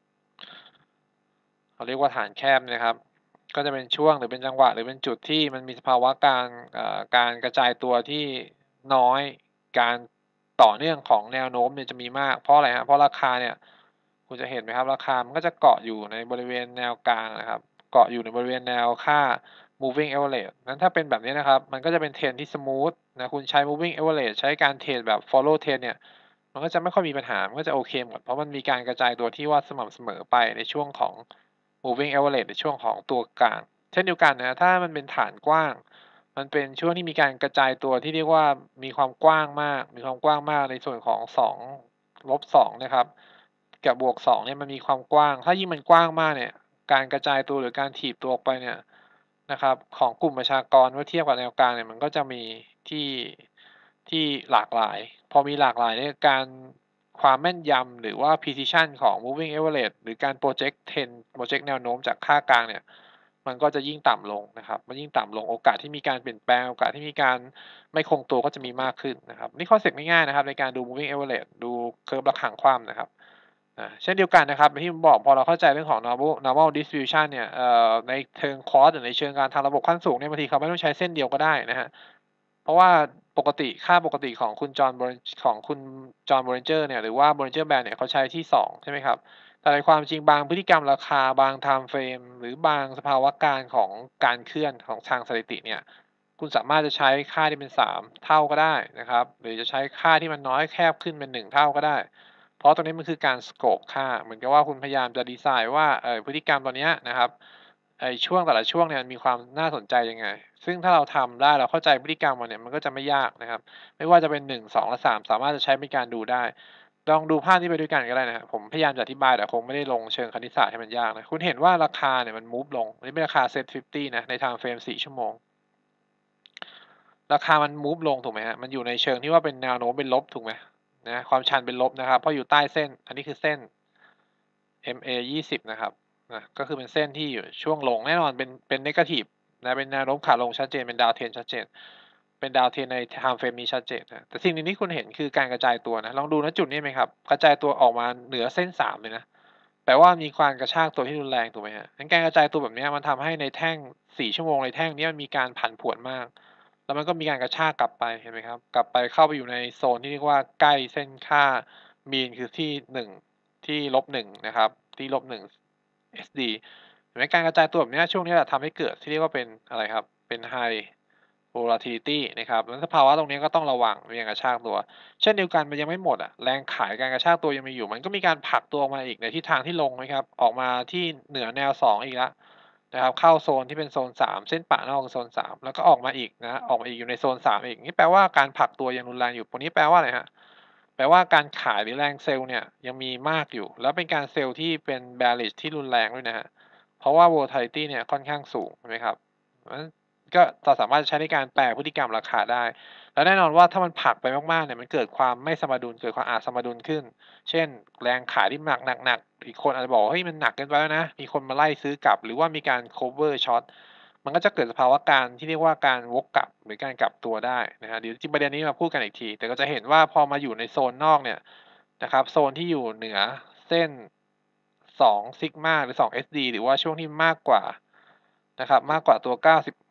A: เขาเรียกว่าฐานแคบนะครับก็จะเป็นช่วงหรือเป็นจังหวะหรือเป็นจุดที่มันมีสภาวะการกระจายตัวที่น้อยการต่อเนื่องของแนวโน้มเนี่ยจะมีมากเพราะอะไรครับเพราะราคาเนี่ยคุณจะเห็นไหมครับราคามันก็จะเกาะอยู่ในบริเวณแนวกลางนะครับเกาะอยู่ในบริเวณแนวค่า moving average นั้นถ้าเป็นแบบนี้นะครับมันก็จะเป็นเทรนที่สมูทนะคุณใช้ moving average ใช้การเทรดแบบ follow trend เนี่ยมันก็จะไม่ค่อยมีปัญหามันก็จะโอเคหมดเพราะมันมีการกระจายตัวที่ว่าสม่ำเสมอไปในช่วงของ moving average ในช่วงของตัวกลางเช่นเดียวกันนะถ้ามันเป็นฐานกว้างมันเป็นช่วงที่มีการกระจายตัวที่เรียกว่ามีความกว้างมากมีความกว้างมากในส่วนของ2-2นะครับกับบวก2เนี่ยมันมีความกว้างถ้ายิ่งมันกว้างมากเนี่ยการกระจายตัวหรือการถีบตัวออกไปเนี่ยนะครับของกลุ่มประชากรเมื่อเทียบกับแนวกลางเนี่ยมันก็จะมีที่ที่หลากหลายพอมีหลากหลายเนี่ยความแม่นยำหรือว่า precision ของ moving average หรือการ project trend project แนวโน้มจากค่ากลางเนี่ยมันก็จะยิ่งต่ำลงนะครับมันยิ่งต่ำลงโอกาสที่มีการเปลี่ยนแปลงโอกาสที่มีการไม่คงตัวก็จะมีมากขึ้นนะครับนี่คอนเซ็ปต์ง่ายๆนะครับในการดู moving average ดูเคอร์ฟระฆังคว่ำนะครับเช่นเดียวกันนะครับที่ผมบอกพอเราเข้าใจเรื่องของ normal distribution เนี่ยในเชิงคอร์สหรือในเชิงการทางระบบขั้นสูงเนี่ยบางทีเขาไม่ต้องใช้เส้นเดียวก็ได้นะฮะเพราะว่าค่าปกติของคุณจอห์น Bollinger เนี่ยหรือว่า Bollinger Band เนี่ยเขาใช้ที่2ใช่ไหมครับแต่ในความจริงบางพฤติกรรมราคาบาง time frame หรือบางสภาวะการของการเคลื่อนของทางสถิติเนี่ยคุณสามารถจะใช้ค่าที่เป็น3เท่าก็ได้นะครับหรือจะใช้ค่าที่มันน้อยแคบขึ้นเป็น1เท่าก็ได้เพราะตรงนี้มันคือการ scope ค่าเหมือนกับว่าคุณพยายามจะดีไซน์ว่าพฤติกรรมตัวเนี้ยนะครับช่วงแต่ละช่วงเนี่ยมีความน่าสนใจยังไงซึ่งถ้าเราทำได้เราเข้าใจพฤติกรรมมันเนี่ยมันก็จะไม่ยากนะครับไม่ว่าจะเป็น1 2และ3สามารถจะใช้ในการดูได้ลองดูภาพนี้ไปด้วยกันก็ได้นะครับผมพยายามจะอธิบายแต่คงไม่ได้ลงเชิงคณิตศาสตร์ให้มันยากนะคุณเห็นว่าราคาเนี่ยมันมูฟลงอันนี้เป็นราคา Set 50นะใน time frame 4 ชั่วโมงราคามันมูฟลงถูกไหมฮะมันอยู่ในเชิงที่ว่าเป็นแนวโน้มเป็นลบถูกไหมนะความชันเป็นลบนะครับเพราะอยู่ใต้เส้นอันนี้คือเส้น MA 20นะครับก็คือเป็นเส้นที่อยู่ช่วงลงแน่นอนเป็นเนกาทีฟนะเป็นแนวโน้มขาลงชัดเจนเป็นดาวเทรนชัดเจนเป็นดาวเทรนใน time frame นี้ชัดเจนนะแต่สิ่งหนึ่งที่คุณเห็นคือการกระจายตัวนะลองดูณจุดนี้ไหมครับกระจายตัวออกมาเหนือเส้น3เลยนะแปลว่ามีการกระชากตัวที่รุนแรงถูกไหมฮะงั้นการกระจายตัวแบบนี้มันทำให้ในแท่ง4ชั่วโมงในแท่งนี้มันมีการผันผวนมากแล้วมันก็มีการกระชากกลับไปเห็นไหมครับกลับไปเข้าไปอยู่ในโซนที่เรียกว่าใกล้เส้นค่า mean คือที่1ที่-1นะครับที่-1 SD เห็นไหมการกระจายตัวแบบนี้ช่วงนี้แหละทำให้เกิดที่เรียกว่าเป็นอะไรครับเป็น High volatility นะครับแล้วสภาวะตรงนี้ก็ต้องระวังแรงกระชากตัวเช่นเดียวกันมันยังไม่หมดแรงขายการกระชากตัวยังมีอยู่มันก็มีการผลักตัวออกมาอีกในทิศทางที่ลงนะครับออกมาที่เหนือแนว2อีกแล้วนะครับเข้าโซนที่เป็นโซน3เส้นปะนอกคือโซน3แล้วก็ออกมาอีกนะออกมาอีกอยู่ในโซน3อีกนี่แปลว่าการผลักตัวยังรุนแรงอยู่ตรงนี้แปลว่าอะไรครับแปลว่าการขายหรือแรงเซลล์เนี่ยยังมีมากอยู่แล้วเป็นการเซลล์ที่เป็น bearish ที่รุนแรงด้วยนะครับเพราะว่า volatility เนี่ยค่อนข้างสูงใช่ไหมครับเพราะฉะนั้นก็เราสามารถใช้ในการแปลพฤติกรรมราคาได้และแน่นอนว่าถ้ามันผลักไปมากๆเนี่ยมันเกิดความไม่สมดุลเกิดความสมดุลขึ้นเช่นแรงขายที่หนักๆอีกคนอาจจะบอกว่าเฮ้ยมันหนักเกินไปแล้วนะมีคนมาไล่ซื้อกลับหรือว่ามีการคัฟเวอร์ช็อตมันก็จะเกิดสภาวะการที่เรียกว่าการวกกลับหรือการกลับตัวได้นะครับเดี๋ยวประเด็นนี้มาพูดกันอีกทีแต่ก็จะเห็นว่าพอมาอยู่ในโซนนอกเนี่ยนะครับโซนที่อยู่เหนือเส้น2ซิกมาหรือ2 SD หรือว่าช่วงที่มากกว่านะครับมากกว่าตัว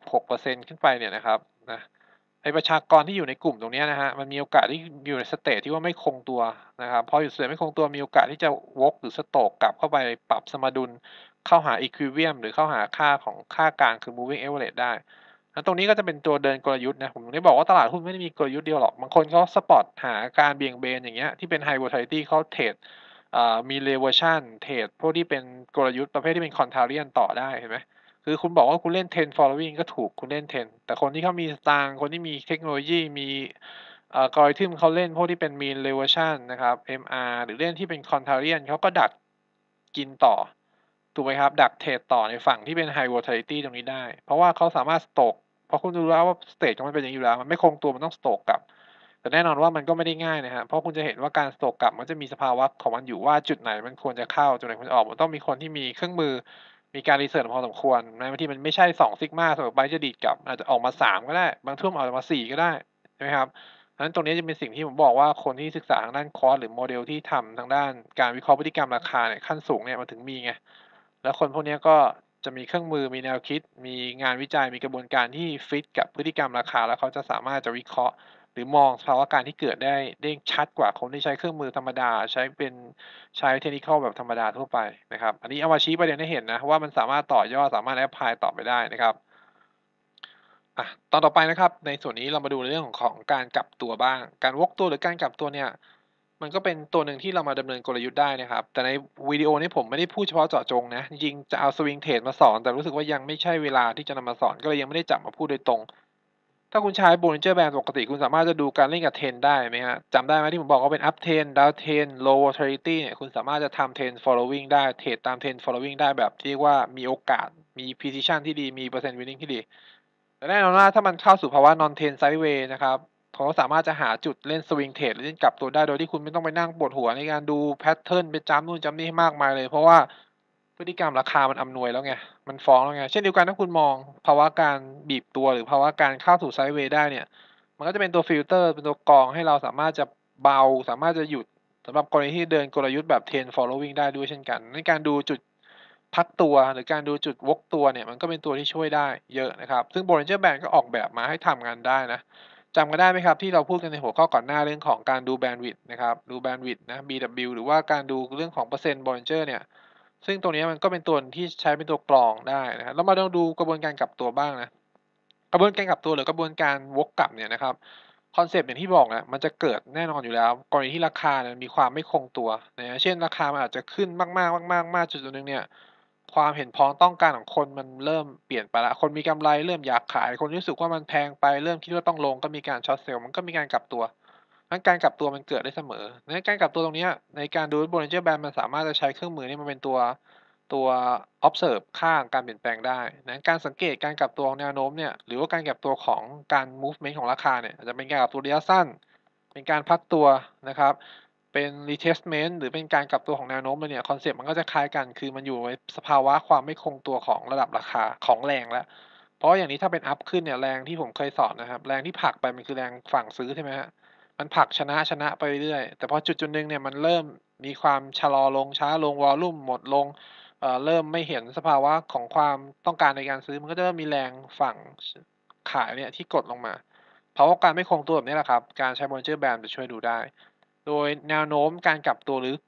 A: 96%ขึ้นไปเนี่ยนะครับนะไอ้ประชากรที่อยู่ในกลุ่มตรงนี้นะครับมันมีโอกาสที่อยู่ในสเตตที่ว่าไม่คงตัวนะครับพออยู่สเตตไม่คงตัวมีโอกาสที่จะวกหรือสโตรกกลับเข้าไปปรับสมดุลเข้าหา Equilibrium หรือเข้าหาค่าของค่ากลางคือ Moving Average ได้แล้วตรงนี้ก็จะเป็นตัวเดินกลยุทธ์นะผมถึงได้บอกว่าตลาดหุ้นไม่ได้มีกลยุทธ์เดียวหรอกบางคนเขาสปอตหาการเบี่ยงเบนอย่างเงี้ยที่เป็น High Volatility เขาเทรดมี Reversion เทรดพวกที่เป็นกลยุทธ์ประเภทที่เป็น Contrarian ต่อได้เห็นไหมคือคุณบอกว่าคุณเล่น Trend Following ก็ถูกคุณเล่น Trend แต่คนที่เขามีสตางค์คนที่มีเทคโนโลยีมีalgorithm เขาเล่นพวกที่เป็น Mean Reversion นะครับ MR หรือเล่นที่เป็น Contrarian เขาก็ดักกินต่อถูกไหมครับดักเทรดต่อในฝั่งที่เป็น High Volatility ตรงนี้ได้เพราะว่าเขาสามารถ Stoke เพราะคุณรู้แล้วว่าสเตจของมันเป็นอย่างนี้อยู่แล้วมันไม่คงตัวมันต้อง Stoke กลับแต่แน่นอนว่ามันก็ไม่ได้ง่ายนะครับเพราะคุณจะเห็นว่าการ Stoke กลับมันจะมีสภาวะของมันอยู่ว่าจุดไหนมันควรจะเข้าจุดไหนควรจะออกมันต้องมีคนที่มีเครื่องมือมีการรีเสิร์ชพอสมควรบางทีมันไม่ใช่2ซิกมาเสมอไปจะดีดกลับอาจจะออกมา3ก็ได้บางช่วงอาจจะมา4ก็ได้ใช่ไหมครับเพราะฉะนั้นตรงนี้จะเป็นสิ่งที่ผมบอกว่าคนที่ศึกษาทางด้านคอร์สหรือโมเดลที่ทำทางด้านการวิเคราะห์พฤติกรรมราคาเนี่ยขั้นสูงเนี่ยมันถึงมีไงแล้วคนพวกนี้ก็จะมีเครื่องมือมีแนวคิดมีงานวิจัยมีกระบวนการที่ฟิตกับพฤติกรรมราคาแล้วเขาจะสามารถจะวิเคราะห์หรือมองสภาวะการที่เกิดได้ชัดกว่าคนที่ใช้เครื่องมือธรรมดาใช้ technical แบบธรรมดาทั่วไปนะครับอันนี้เอามาชี้ประเด็นให้เห็นนะว่ามันสามารถต่อยอดสามารถแอพพลายต่อไปได้นะครับ ตอนต่อไปนะครับในส่วนนี้เรามาดูในเรื่องของการกลับตัวบ้างการวกตัวหรือการกลับตัวเนี่ยมันก็เป็นตัวหนึ่งที่เรามาดำเนินกลยุทธ์ได้นะครับแต่ในวิดีโอนี้ผมไม่ได้พูดเฉพาะเจาะจงนะจริงๆจะเอาสวิงเทรดมาสอนแต่รู้สึกว่ายังไม่ใช่เวลาที่จะนำมาสอนก็เลยยังไม่ได้จับมาพูดโดยตรงถ้าคุณใช้ Bollinger Band ปกติคุณสามารถจะดูการเล่นกับเทรนได้ไหมฮะจำได้ไหมที่ผมบอกว่าเป็น up trend down trend low volatility เนี่ยคุณสามารถจะทำ trend following ได้เทรดตาม trend following ได้แบบที่เรียกว่ามีโอกาสมี precision ที่ดีมีเปอร์เซ็นต์ winning ที่ดี แต่แน่นอนว่าถ้ามันเข้าสู่ภาวะ non trend sideways นะครับเขาสามารถจะหาจุดเล่น swing trade หรือเล่นกลับตัวได้โดยที่คุณไม่ต้องไปนั่งปวดหัวในการดูแพทเทิร์นไปจำนู่นจำนี่ให้มากมายเลยเพราะว่าพฤติกรรมราคามันอำนวยแล้วไงมันฟ้องแล้วไงเช่นเดียวกันถ้าคุณมองภาวะการบีบตัวหรือภาวะการเข้าสู่ sideways ได้เนี่ยมันก็จะเป็นตัวฟิลเตอร์เป็นตัวกรองให้เราสามารถจะเบาสามารถจะหยุดสำหรับกรณีที่เดินกลยุทธ์แบบ trend following ได้ด้วยเช่นกันในการดูจุด พักตัวหรือการดูจุดวกตัวเนี่ยมันก็เป็นตัวที่ช่วยได้เยอะนะครับซึ่ง Bollinger Band ก็ออกแบบมาให้ทำงานได้นะจำกันได้ไหมครับที่เราพูดกันในหัวข้อก่อนหน้าเรื่องของการดู Bandwidth นะครับดู Bandwidth นะ BW หรือว่าการดูเรื่องของเปอร์เซ็นต์ Bollinger เนี่ยซึ่งตรงนี้มันก็เป็นตัวที่ใช้เป็นตัวกรองได้นะครับแล้วมาลองดูกระบวนการกลับตัวบ้างนะกระบวนการกลับตัวหรือกระบวนการวกกลับเนี่ยนะครับคอนเซปต์อย่างที่บอกนะมันจะเกิดแน่นอนอยู่แล้วกรณีที่ราคาเนี่ยมีความไม่คงตัวนะเช่นราคามันอาจจะขึ้นมากๆมากๆจุดๆหนึ่งเนี่ย ความเห็นพ้องต้องการของคนมันเริ่มเปลี่ยนไปแล้วคนมีกำไรเริ่มอยากขายคนรู้สึกว่ามันแพงไปเริ่มคิดว่าต้องลงก็มีการช็อตเซลล์มันก็มีการกลับตัวงั้นการกลับตัวมันเกิดได้เสมองั้นการกลับตัวตรงเนี้ยในการดู Bollinger Band มันสามารถจะใช้เครื่องมือนี้มาเป็นตัว observe ค่าการเปลี่ยนแปลงได้นะการสังเกตการกลับตัวของแนวโน้มเนี่ยหรือว่าการกลับตัวของการ movement ของราคาเนี่ยอาจจะเป็นการกลับตัวระยะสั้นเป็นการพักตัวนะครับ เป็น retestment หรือเป็นการกลับตัวของแนวโน้มเลยเนี่ยคอนเซปต์มันก็จะคล้ายกันคือมันอยู่ในสภาวะความไม่คงตัวของระดับราคาของแรงแล้วเพราะอย่างนี้ถ้าเป็นอัพขึ้นเนี่ยแรงที่ผมเคยสอนนะครับแรงที่ผลักไปมันคือแรงฝั่งซื้อใช่ไหมฮะมันผลักชนะไปเรื่อยๆแต่พอจุดๆหนึ่งเนี่ยมันเริ่มมีความชะลอลงช้าลงวอลลุ่มหมดลงเริ่มไม่เห็นสภาวะของความต้องการในการซื้อมันก็จะเริ่มมีแรงฝั่งขายเนี่ยที่กดลงมาเพราะว่าการไม่คงตัวแบบนี้แหละครับการใช้ Bollinger Band จะช่วยดูได้ โดยแนวโน้มการกลับตัวหรือ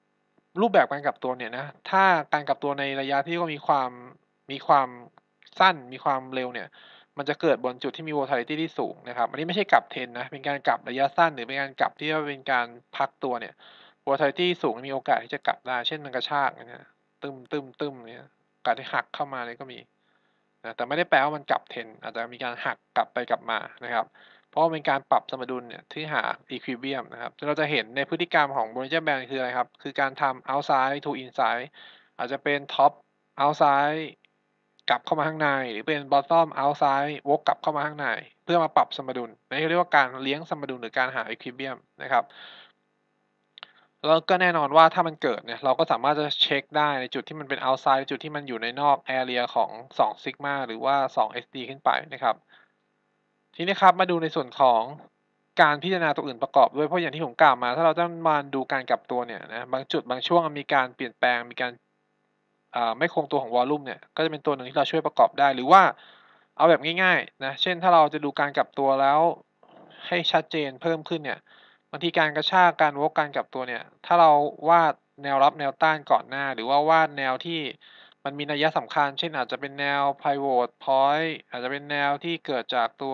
B: รูปแบบการกลับตัวเนี่ยนะถ้าการกลับตัวในระยะที่มีความสั้นมีความเร็วเนี่ยมันจะเกิดบนจุดที่มี volatility ที่สูงนะครับอันนี้ไม่ใช่กลับเทรนนะเป็นการกลับระยะสั้นหรือเป็นการกลับที่ว่าเป็นการพักตัวเนี่ย volatility สูงมีโอกาสที่จะกลับได้เช่นมันกระชากอย่างเงี้ยตึ้มๆๆเนี่ยโอกาสที่หักเข้ามาเนี่ยก็มีนะแต่ไม่ได้แปลว่ามันกลับเทรนอาจจะมีการหักกลับไปกลับมานะครับเพราะว่าเป็นการปรับสมดุลเนี่ยที่หา equilibrium นะครับซึ่งเราจะเห็นในพฤติกรรมของ Bollinger Band คืออะไรครับคือการทำ outside to inside อาจจะเป็น top outside กลับเข้ามาข้างในหรือเป็น bottom outside วกกลับเข้ามาข้างในเพื่อมาปรับสมดุลนี่เรียกว่าการเลี้ยงสมดุลหรือการหา equilibrium นะครับแล้วก็แน่นอนว่าถ้ามันเกิดเนี่ยเราก็สามารถจะเช็คได้ในจุดที่มันเป็น outside จุดที่มันอยู่ในนอก area ของ2 sigma หรือว่า2 SD ขึ้นไปนะครับทีนี้ครับมาดูในส่วนของการพิจารณาตัวอื่นประกอบด้วยเพราะอย่างที่ผมกล่าวมาถ้าเราต้องมาดูการกลับตัวเนี่ยนะบางจุดบางช่วงมันมีการเปลี่ยนแปลงมีการไม่คงตัวของวอลลุ่มเนี่ยก็จะเป็นตัวหนึ่งที่เราช่วยประกอบได้หรือว่าเอาแบบง่ายๆนะเช่นถ้าเราจะดูการกลับตัวแล้วให้ชัดเจนเพิ่มขึ้นเนี่ยบางทีการกระชากการวกการกลับตัวเนี่ยถ้าเราวาดแนวรับแนวต้านก่อนหน้าหรือว่าวาดแนวที่มันมีนัยสำคัญเช่นอาจจะเป็นแนว pivot point อาจจะเป็นแนวที่เกิดจากตัว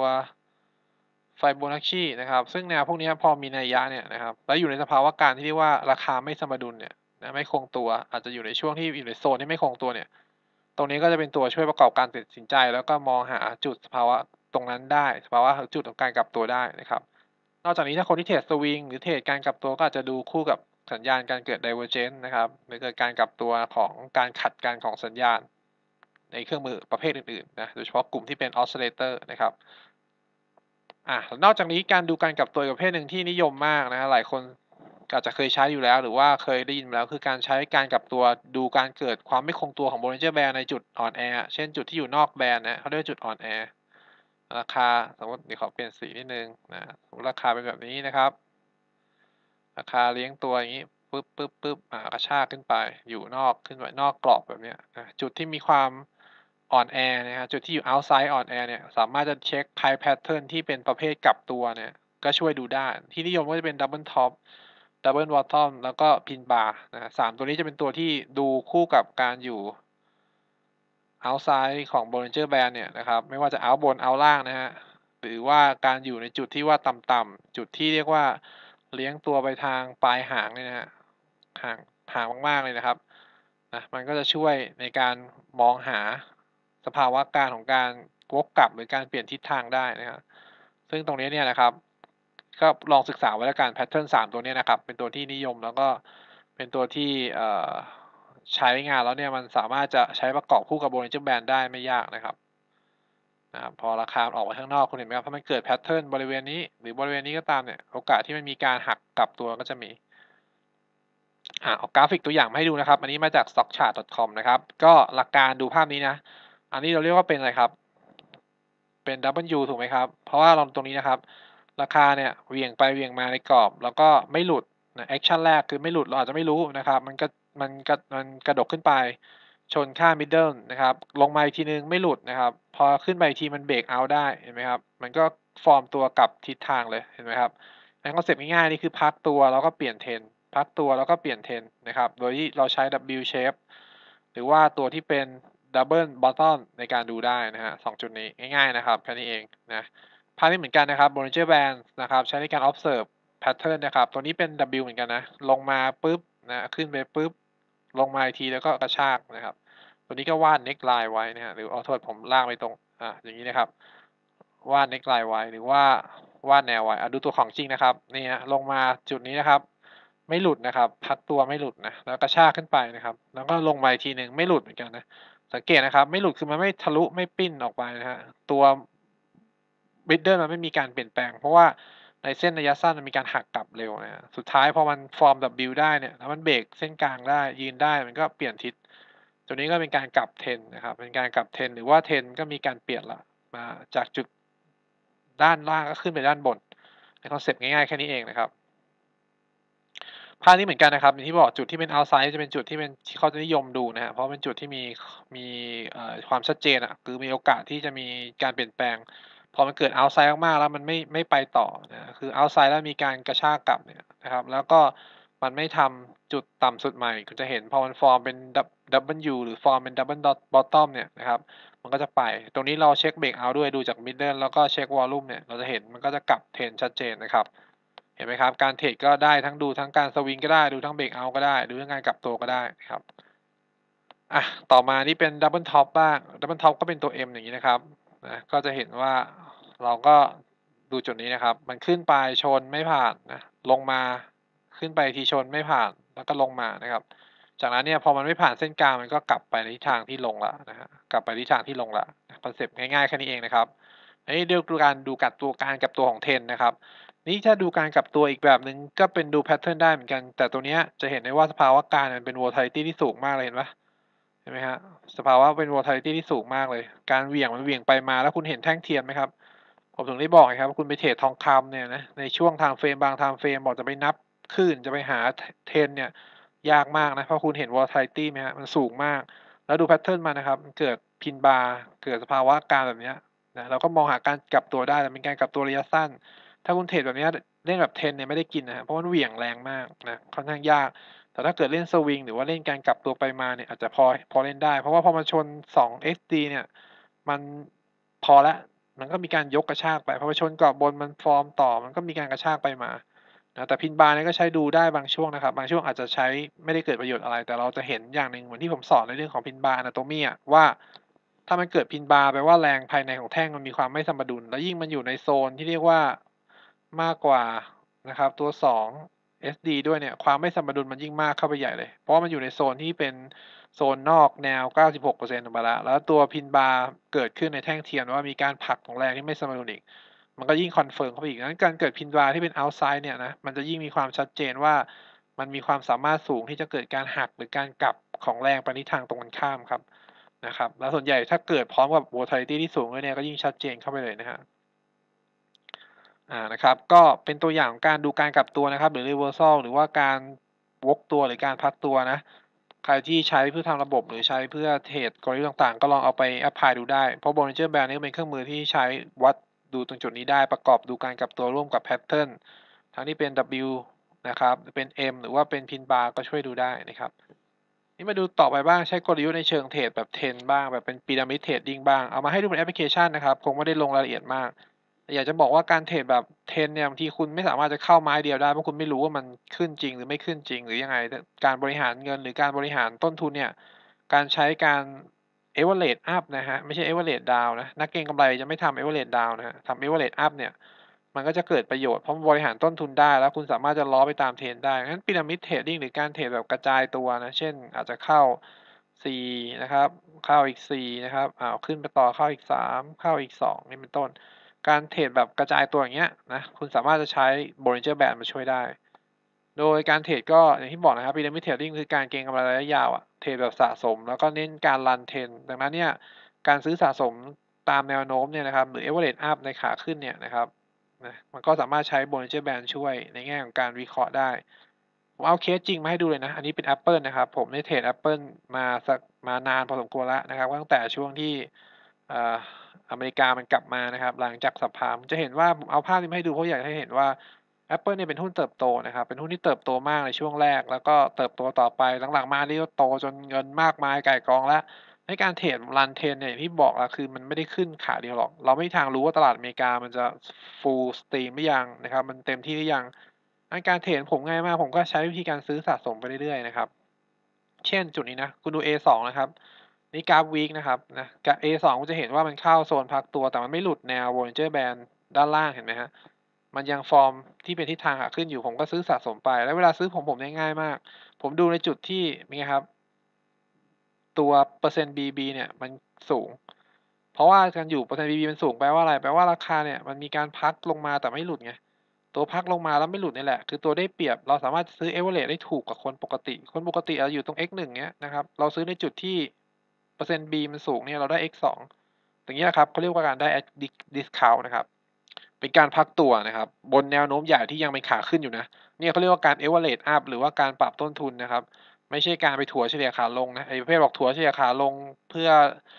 B: Fibonacci นะครับซึ่งแนวพวกนี้พอมีนัยเนี่ยนะครับแล้วอยู่ในสภาวะการที่เรียกว่าราคาไม่สมดุลเนี่ยนะไม่คงตัวอาจจะอยู่ในช่วงที่อยู่ในโซนที่ไม่คงตัวเนี่ยตรงนี้ก็จะเป็นตัวช่วยประกอบการตัดสินใจแล้วก็มองหาจุดสภาวะตรงนั้นได้สภาวะจุดของการกลับตัวได้นะครับนอกจากนี้ถ้าคนที่เทรดสวิงหรือเทรดการกลับตัวก็อาจจะดูคู่กับสัญญาณการเกิด Divergence นะครับหรือเกิดการกลับตัวของการขัดกันของสัญญาณในเครื่องมือประเภทอื่นๆนะโดยเฉพาะกลุ่มที่เป็น Oscillator นะครับ นอกจากนี้การดูการกลับตัวอีกประเภทหนึ่งที่นิยมมากนะครับหลายคนอาจจะเคยใช้อยู่แล้วหรือว่าเคยได้ยินมาแล้วคือการใช้การกลับตัวดูการเกิดความไม่คงตัวของ Bollinger Band ในจุดอ่อนแอเช่นจุดที่อยู่นอกแบนด์นะเขาเรียกว่าจุดอ่อนแอราคาสมมุติเดี๋ยวขอเปลี่ยนสีนิดหนึ่งสมมุติราคาเป็นแบบนี้นะครับราคาเลี้ยงตัวอย่างงี้ปึ๊บๆกระชากขึ้นไปอยู่นอกขึ้นไปนอกกรอบแบบเนี้ยจุดที่มีความอ่อนแอนะครับจุดที่อยู่ outside อ่อนแอเนี่ยสามารถจะเช็ก price pattern ที่เป็นประเภทกลับตัวเนี่ยก็ช่วยดูได้ที่นิยมก็จะเป็น double top double bottom แล้วก็ pin bar นะครับ3ตัวนี้จะเป็นตัวที่ดูคู่กับการอยู่ outside ของ Bollinger Band เนี่ยนะครับไม่ว่าจะ out บน out ล่างนะครับหรือว่าการอยู่ในจุดที่ว่าต่ำๆจุดที่เรียกว่าเลี้ยงตัวไปทางปลายหางเนี่ยนะครับห่างห่างมากๆเลยนะครับมันก็จะช่วยในการมองหาสภาวะการของการวกกลับหรือการเปลี่ยนทิศทางได้นะครับซึ่งตรงนี้เนี่ยนะครับก็ลองศึกษาไว้แล้วกันแพตเทิร์น3ตัวเนี้ยนะครับเป็นตัวที่นิยมแล้วก็เป็นตัวที่ใช้งานแล้วเนี่ยมันสามารถจะใช้ประกอบคู่กับ Bollinger Band ได้ไม่ยากนะครับพอราคามันออกไปข้างนอกคุณเห็นไหมครับถ้ามันเกิดแพตเทิร์นบริเวณนี้หรือบริเวณนี้ก็ตามเนี่ยโอกาสที่มันมีการหักกลับตัวก็จะมีเอากราฟิกตัวอย่างมาให้ดูนะครับอันนี้มาจาก stockchart.com นะครับก็หลักการดูภาพนี้นะอันนี้เราเรียกว่าเป็นอะไรครับเป็น W ถูกไหมครับเพราะว่าเราตรงนี้นะครับราคาเนี่ยเหวี่ยงไปเหวี่ยงมาในกรอบแล้วก็ไม่หลุดแอกชันแรกคือไม่หลุดเราอาจจะไม่รู้นะครับมันกระดกขึ้นไปชนค่า middle นะครับลงมาอีกทีหนึ่งไม่หลุดนะครับพอขึ้นไปอีกทีมันเบรกเอาต์ได้เห็นไหมครับมันก็ฟอร์มตัวกลับทิศทางเลยเห็นไหมครับงั้นคอนเซปต์ง่ายๆนี่คือพักตัวแล้วก็เปลี่ยน trend พักตัวแล้วก็เปลี่ยน trend นะครับโดยที่เราใช้ W shape หรือว่าตัวที่เป็น Double Bottom ในการดูได้นะฮะ2จุดนี้ง่ายๆนะครับแค่นี้เองนะภาพนี้เหมือนกันนะครับ Bollinger Band นะครับใช้ในการ observe pattern นะครับตัวนี้เป็น W เหมือนกันนะลงมาปุ๊บนะขึ้นไปปุ๊บลงมาอีกทีแล้วก็กระชากนะครับตัวนี้ก็วาด neckline ไว้นะฮะหรือโทษผมลากไปตรงอย่างนี้นะครับวาด neckline ไว้หรือว่าวาดแนวไว้ดูตัวของจริงนะครับนี่ฮะลงมาจุดนี้นะครับไม่หลุดนะครับพักตัวไม่หลุดนะแล้วกระชากขึ้นไปนะครับแล้วก็ลงมาอีกทีหนึ่งไม่หลุดเหมือนกันนะสังเกตนะครับไม่หลุดคือมันไม่ทะลุไม่ปิ้นออกไปนะฮะตัว Middle มันไม่มีการเปลี่ยนแปลงเพราะว่าในเส้นระยะสั้นมันมีการหักกลับเร็วนะครับสุดท้ายพอมันฟอร์ม W ได้เนี่ยแล้วมันเบรกเส้นกลางได้ยืนได้มันก็เปลี่ยนทิศตัวนี้ก็เป็นการกลับ Trend นะครับเป็นการกลับ Trend หรือว่า Trend ก็มีการเปลี่ยนละมาจากจุดด้านล่างก็ขึ้นไปด้านบนในคอนเซปต์ง่ายๆแค่นี้เองนะครับภาพนี้เหมือนกันนะครับอย่างที่บอกจุดที่เป็น outside จะเป็นจุดที่เป็นที่เขาจะนิยมดูนะครับเพราะเป็นจุดที่มีความชัดเจนคือมีโอกาสที่จะมีการเปลี่ยนแปลงพอมันเกิด outside มากๆแล้วมันไม่ไปต่อนะคือ outside แล้วมีการกระชากกลับเนี่ยนะครับแล้วก็มันไม่ทำจุดต่ำสุดใหม่คุณจะเห็นพอมันฟอร์มเป็น W หรือฟอร์มเป็น Double Bottom เนี่ยนะครับมันก็จะไปตรงนี้เราเช็คเบรกเอาท์ด้วยดูจาก Middle แล้วก็เช็ควอลลุ่มเนี่ยเราจะเห็นมันก็จะกลับเทรนชัดเจนนะครับเห็นไหมครับการเทรดก็ได้ทั้งดูทั้งการสวิงก็ได้ดูทั้งเบรกเอาท์ก็ได้ดูทั้งการกลับตัวก็ได้นะครับต่อมานี่เป็น Double Top บ้าง Double Top ก็เป็นตัว M อย่างนี้นะครับนะก็จะเห็นว่าเราก็ดูจุดนี้นะครับมันขึ้นไปชนไม่ผ่านนะลงมาขึ้นไปทีชนไม่ผ่านแล้วก็ลงมานะครับจากนั้นเนี่ยพอมันไม่ผ่านเส้นกลางมันก็กลับไปในทิศทางที่ลงแล้วนะฮะกลับไปทิศทางที่ลงแล้วคอนเซปต์ง่ายๆแค่นี้เองนะครับอันนี้ดูการดูกับตัวการกับตัวของเทรนนะครับนี่ถ้าดูการกลับตัวอีกแบบหนึ่งก็เป็นดูแพทเทิร์นได้เหมือนกันแต่ตัวเนี้ยจะเห็นได้ว่าสภาวะการมันเป็น volatility ที่สูงมากเลยเห็นปะเห็นไหมฮะสภาวะเป็น volatility ที่สูงมากเลยการเหวี่ยงมันเหวี่ยงไปมาแล้วคุณเห็นแท่งเทียนไหมครับผมถึงได้บอกไงครับว่าคุณไปเทรดทองคำเนี่ยนะในช่วงไทม์เฟรมบางไทม์เฟรมบอกจะไปนับคลื่นจะไปหาเทรนเนี่ยยากมากนะเพราะคุณเห็น volatility ไหมฮะมันสูงมากแล้วดูแพทเทิร์นมันนะครับมันเกิดพินบาร์เกิดสภาวะการแบบเนี้ยนะเราก็มองหาการกลับตัวได้แต่เป็นการกลับตัวระยะสั้นถ้าคุณเทรดแบบเนี้ยเล่นแบบเทรนเนี่ยไม่ได้กินนะเพราะมันเหวี่ยงแรงมากนะค่อนข้างยากแต่ถ้าเกิดเล่นสวิงหรือว่าเล่นการกลับตัวไปมาเนี่ยอาจจะพอเล่นได้เพราะว่าพอมันชน2 XD เนี่ยมันพอแล้วมันก็มีการยกกระชากไปพอไปชนเกาะบนมันฟอร์มต่อมันก็มีการกระชากไปมานะแต่พินบาร์เนี่ยก็ใช้ดูได้บางช่วงนะครับบางช่วงอาจจะใช้ไม่ได้เกิดประโยชน์อะไรแต่เราจะเห็นอย่างหนึ่งเหมือนที่ผมสอนในเรื่องของพินบาร์ Anatomy อะว่าถ้ามันเกิดพินบาร์แปลว่าแรงภายในของแท่งมันมีความไม่สมดุลแล้วยิ่งมันอยู่ในโซนที่เรียกว่ามากกว่านะครับตัว2 SD ด้วยเนี่ยความไม่สมดุลมันยิ่งมากเข้าไปใหญ่เลยเพราะว่ามันอยู่ในโซนที่เป็นโซนนอกแนว 96%ออกมาแล้วตัวพินบาร์เกิดขึ้นในแท่งเทียมว่ามีการผลักของแรงที่ไม่สมดุลอีกมันก็ยิ่งคอนเฟิร์มเข้าไปอีกงั้นการเกิดพินบาร์ที่เป็น outside เนี่ยนะมันจะยิ่งมีความชัดเจนว่ามันมีความสามารถสูงที่จะเกิดการหักหรือการกลับของแรงไปในทางตรงกันข้ามครับนะครับแล้วส่วนใหญ่ถ้าเกิดพร้อมกับ volatility ที่สูงด้วยเนี่ยก็ยิ่งชัดเจนเข้าไปเลยนะครับนะครับก็เป็นตัวอย่างของการดูการกลับตัวนะครับหรือ reversal หรือว่าการวกตัวหรือการพักตัวนะใครที่ใช้เพื่อทำระบบหรือใช้เพื่อเทรดกลยุทธ์ต่างๆก็ลองเอาไปแอพพลายดูได้เพราะ Bollinger Band นี่ก็เป็นเครื่องมือที่ใช้วัดดูตรงจุดนี้ได้ประกอบดูการกลับตัวร่วมกับแพทเทิร์นทั้งที่เป็น W นะครับเป็น M หรือว่าเป็น Pin Bar ก็ช่วยดูได้นะครับนี่มาดูต่อไปบ้างใช้กลยุทธ์ในเชิงเทรดแบบเทรนบ้างแบบเป็นพีระมิดเทรดดิ้งบ้างเอามาให้ดูเป็นแอปพลิเคชันนะครับคงไม่ได้ลงรายละเอียดมาก อยากจะบอกว่าการเทรดแบบเทรนเนี่ยบางทีคุณไม่สามารถจะเข้าไม้เดียวได้เพราะคุณไม่รู้ว่ามันขึ้นจริงหรือไม่ขึ้นจริงหรือยังไงการบริหารเงินหรือการบริหารต้นทุนเนี่ยการใช้การ average up นะครับไม่ใช่ average down นะนักเก็งกำไรจะไม่ทำ average down นะครับทำ average up เนี่ยมันก็จะเกิดประโยชน์เพราะมันบริหารต้นทุนได้แล้วคุณสามารถจะล้อไปตาม trend ได้งั้น Pyramid Trading หรือการเทรดแบบกระจายตัวนะเช่นอาจจะเข้า4นะครับเข้าอีก4นะครับขึ้นไปต่อเข้าอีก3เข้าอีก2นี่เป็นต้น การเทรดแบบกระจายตัวอย่างเงี้ยนะคุณสามารถจะใช้ Bollinger Band มาช่วยได้โดยการเทรดก็อย่างที่บอกนะครับ Pyramid Trading คือการเก็งกำไรระยะยาวอะเทรดแบบสะสมแล้วก็เน้นการรันเทรนดังนั้นเนี่ยการซื้อสะสมตามแนวโน้มเนี่ยนะครับหรือ average up ในขาขึ้นเนี่ยนะครับนะมันก็สามารถใช้ Bollinger Band ช่วยในแง่ของการวิเคราะห์ได้ผมเอาเคสจริงมาให้ดูเลยนะอันนี้เป็น Apple นะครับผมได้เทรด Apple มานานพอสมควรแล้วนะครับตั้งแต่ช่วงที่อ่า อเมริกามันกลับมานะครับหลังจากสัปพามจะเห็นว่าผมเอาภาพนี้มาให้ดูเพราะอยากให้เห็นว่า Apple เนี่ยเป็นหุ้นเติบโตนะครับเป็นหุ้นที่เติบโตมากในช่วงแรกแล้วก็เติบโตต่อไปหลังๆมานี่ก็โตจนเงินมากมายก่ายกองแล้วในการเทรดรันเทรนเนี่ยอย่างที่บอกอะคือมันไม่ได้ขึ้นขาเดียวหรอกเราไม่มีทางรู้ว่าตลาดอเมริกามันจะ full steam หรือยังนะครับมันเต็มที่หรือยังงั้นการเทรดผมง่ายมากผมก็ใช้วิธีการซื้อสะสมไปเรื่อยๆนะครับเช่นจุดนี้นะคุณดู A2 นะครับ นี่กราฟวีคนะครับนะกับ A2 คุณจะเห็นว่ามันเข้าโซนพักตัวแต่มันไม่หลุดแนว Bollinger Band ด้านล่างเห็นไหมฮะมันยังฟอร์มที่เป็นทิศทางขาขึ้นอยู่ผมก็ซื้อสะสมไปแล้วเวลาซื้อผมเนี่ยง่ายมากผมดูในจุดที่เป็นไงครับตัวเปอร์เซ็นต์ BB เนี่ยมันสูงเพราะว่าการอยู่เปอร์เซ็นต์ BB มันสูงแปลว่าอะไรแปลว่าราคาเนี่ยมันมีการพักลงมาแต่ไม่หลุดไงตัวพักลงมาแล้วไม่หลุดนี่แหละคือตัวได้เปรียบเราสามารถซื้อ average ได้ถูกกว่าคนปกติคนปกติอยู่ตรง X1 เงี้ยนะครับเราซื้อในจุดที่เปอร์เซ็นต์ B มันสูงเนี่ยเราได้ X2 อย่างเงี้ยครับเขาเรียกว่าการได้ discount นะครับเป็นการพักตัวนะครับบนแนวโน้มใหญ่ที่ยังเป็นขาขึ้นอยู่นะเนี่ยเขาเรียกว่าการ average up หรือว่าการปรับต้นทุนนะครับไม่ใช่การไปถัวเฉลี่ยขาลงนะไอ้ประเภทบอกถัวเฉลี่ยขาลงเพื่อ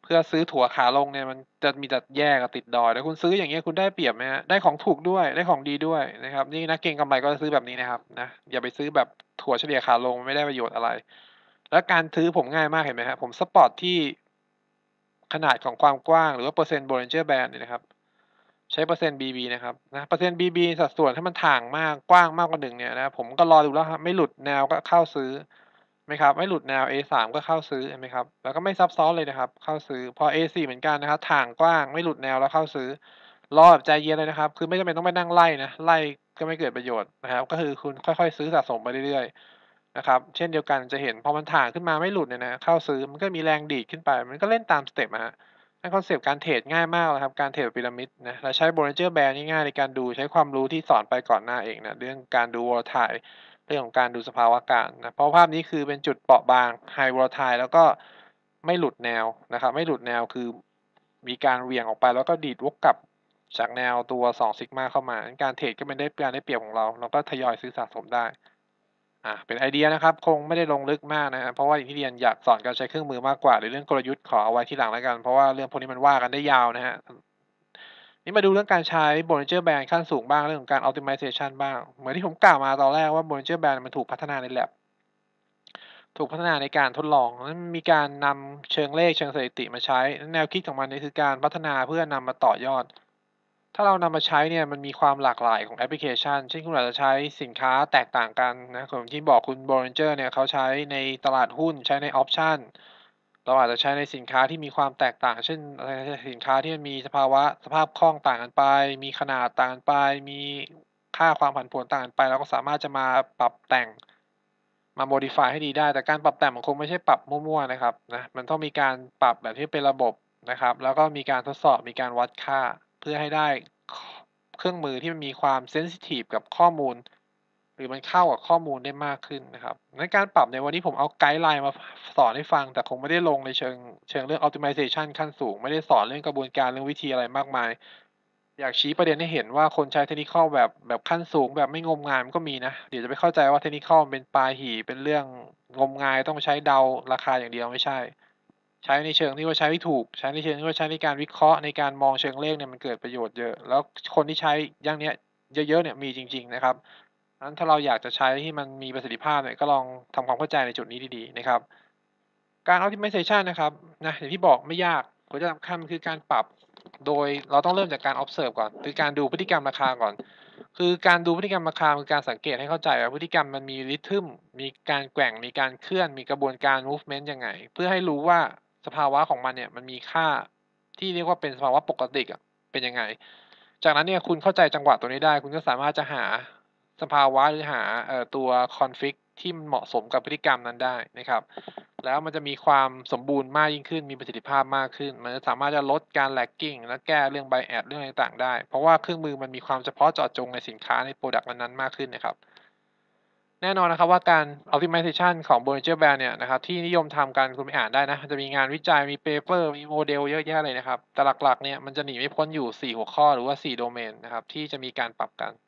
B: เพื่อซื้อตั๋วขาลงเนี่ยมันจะมีแต่แย่กับติดดอยถ้าคุณซื้ออย่างเงี้ยคุณได้เปรียบไหมครับได้ของถูกด้วยได้ของดีด้วยนะครับนี่นักเก็งกำไรก็จะซื้อแบบนี้นะครับนะอย่าไปซื้อแบบถั่วเฉลี่ยขาลงไม่ได้ประโยชน์อะไรแล้วการซื้อผมง่ายมากเห็นไหมครับผมสปอตที่ขนาดของความกว้างหรือว่าเปอร์เซ็นต์ Bollinger Band เนี่ยนะครับใช้เปอร์เซ็นต์ BB นะครับนะเปอร์เซ็นต์ BB สัดส่วนถ้ามันถ่างมากกว้างมากกว่า1เนี่ยนะครับผมก็รอดูแล้วครับไม่หลุดแนวก็เข้าซื้อไหมครับไม่หลุดแนว A3 ก็เข้าซื้อเห็นไหมครับแล้วก็ไม่ซับซ้อนเลยนะครับเข้าซื้อพอ A4 เหมือนกันนะครับถ่างกว้างไม่หลุดแนวแล้วเข้าซื้อรอแบบใจเย็นเลยนะครับคือไม่จำเป็นต้องไปนั่งไล่นะไล่ก็ไม่เกิดประโยชน์นะครับก็คือคุณค่อยๆซื้อสะสมไปเรื่อยๆนะครับเช่นเดียวกันจะเห็นพอมันถ่างขึ้นมาไม่หลุดเนี่ยนะเข้าซื้อมันก็มีแรงดีดขึ้นไปมันก็เล่นตามสเต็ปอะครับ นั่นคอนเซปต์การเทรดง่ายมากเลยครับการเทรดพีระมิดนะเราใช้ Bollinger Band ง่ายๆในการดูใช้ความรู้ที่สอนไปก่อนหน้าเองนะเรื่องการดู volatile เรื่องของการดูสภาวะการนะเพราะภาพนี้คือเป็นจุดเปราะบาง high volatile แล้วก็ไม่หลุดแนวนะครับไม่หลุดแนวคือมีการเหวี่ยงออกไปแล้วก็ดีดวกกลับจากแนวตัว2 sigma เข้ามาการเทรดก็เป็นการได้เปรียบของเราก็ทยอยซื้อสะสมได้ เป็นไอเดียนะครับคงไม่ได้ลงลึกมากนะครับเพราะว่าอย่างที่เรียนอยากสอนการใช้เครื่องมือมากกว่าหรือเรื่องกลยุทธ์ขอเอาไว้ทีหลังแล้วกันเพราะว่าเรื่องพวกนี้มันว่ากันได้ยาวนะครับนี่มาดูเรื่องการใช้ Bollinger Band ขั้นสูงบ้างเรื่องของการ Optimization บ้างเหมือนที่ผมกล่าวมาตอนแรกว่า Bollinger Band มันถูกพัฒนาใน lab ถูกพัฒนาในการทดลองนั้นมีการนำเชิงเลขเชิงสถิติมาใช้แนวคิดของมันเนี่ยคือการพัฒนาเพื่อนำมาต่อยอด ถ้าเรานำมาใช้เนี่ยมันมีความหลากหลายของแอปพลิเคชันเช่นคุณอาจจะใช้สินค้าแตกต่างกันนะอย่างที่บอกคุณ Bollinger เนี่ยเขาใช้ในตลาดหุ้นใช้ในออปชันเราอาจจะใช้ในสินค้าที่มีความแตกต่างเช่นสินค้าที่มันมีสภาพคล่องต่างกันไปมีขนาดต่างกันไปมีค่าความผันผวนต่างกันไปเราก็สามารถจะมาปรับแต่งมา modify ให้ดีได้แต่การปรับแต่งมันคงไม่ใช่ปรับมั่วๆนะครับนะมันต้องมีการปรับแบบที่เป็นระบบนะครับแล้วก็มีการทดสอบมีการวัดค่าเพื่อให้ได้ เครื่องมือที่มันมีความเซนซิทีฟกับข้อมูลหรือมันเข้ากับข้อมูลได้มากขึ้นนะครับในการปรับในวันนี้ผมเอาไกด์ไลน์มาสอนให้ฟังแต่คงไม่ได้ลงในเชิงเรื่อง Optimization ขั้นสูงไม่ได้สอนเรื่องกระบวนการเรื่องวิธีอะไรมากมายอยากชี้ประเด็นให้เห็นว่าคนใช้ Technical แบบขั้นสูงแบบไม่งมงายมันก็มีนะเดี๋ยวจะไปเข้าใจว่า Technical มันเป็นปาหี่เป็นเรื่องงมงายต้องใช้เดาราคาอย่างเดียวไม่ใช่ ใช้ในเชิงที่ว่าใช้ที่ถูกใช้ในเชิงที่ว่าใช้ในการวิเคราะห์ในการมองเชิงเลขเนี่ยมันเกิดประโยชน์เยอะแล้วคนที่ใช้อย่างเนี้ยเยอะๆเนี่ยมีจริงๆนะครับงั้นถ้าเราอยากจะใช้ที่มันมีประสิทธิภาพเนี่ยก็ลองทำความเข้าใจในจุดนี้ดีๆนะครับการ Optimization นะครับนะอย่างที่บอกไม่ยากหัวใจสำคัญคือการปรับโดยเราต้องเริ่มจากการ observe ก่อนคือการดูพฤติกรรมราคาก่อนคือการดูพฤติกรรมราคาคือการสังเกตให้เข้าใจว่าพฤติกรรมมันมี rhythm มีการแกว่งมีการเคลื่อนมีกระบวนการ movement ยังไงเพื่อให้รู้ว่าสภาวะของมันเนี่ยมันมีค่าที่เรียกว่าเป็นสภาวะปกติอะเป็นยังไงจากนั้นเนี่ยคุณเข้าใจจังหวะตัวนี้ได้คุณก็สามารถจะหาสภาวะหรือหาตัว config ที่มันเหมาะสมกับพฤติกรรมนั้นได้นะครับ แล้วมันจะมีความสมบูรณ์มากยิ่งขึ้น มีประสิทธิภาพมากขึ้น มันจะสามารถจะลดการ lagging และแก้เรื่อง bias เรื่องต่างๆได้ เพราะว่าเครื่องมือมันมีความเฉพาะเจาะจงในสินค้าในพรอดักต์นั้นๆมากขึ้นนะครับ แน่นอนนะครับว่าการ optimization ของ Bollinger Band เนี่ยนะครับที่นิยมทำกันคุณไปอ่านได้นะมันจะมีงานวิจัยมี paper มีโมเดลเยอะแยะเลยนะครับแต่หลักๆเนี่ยมันจะหนีไม่พ้นอยู่4หัวข้อหรือว่า4โดเมนนะครับที่จะมีการปรับกัน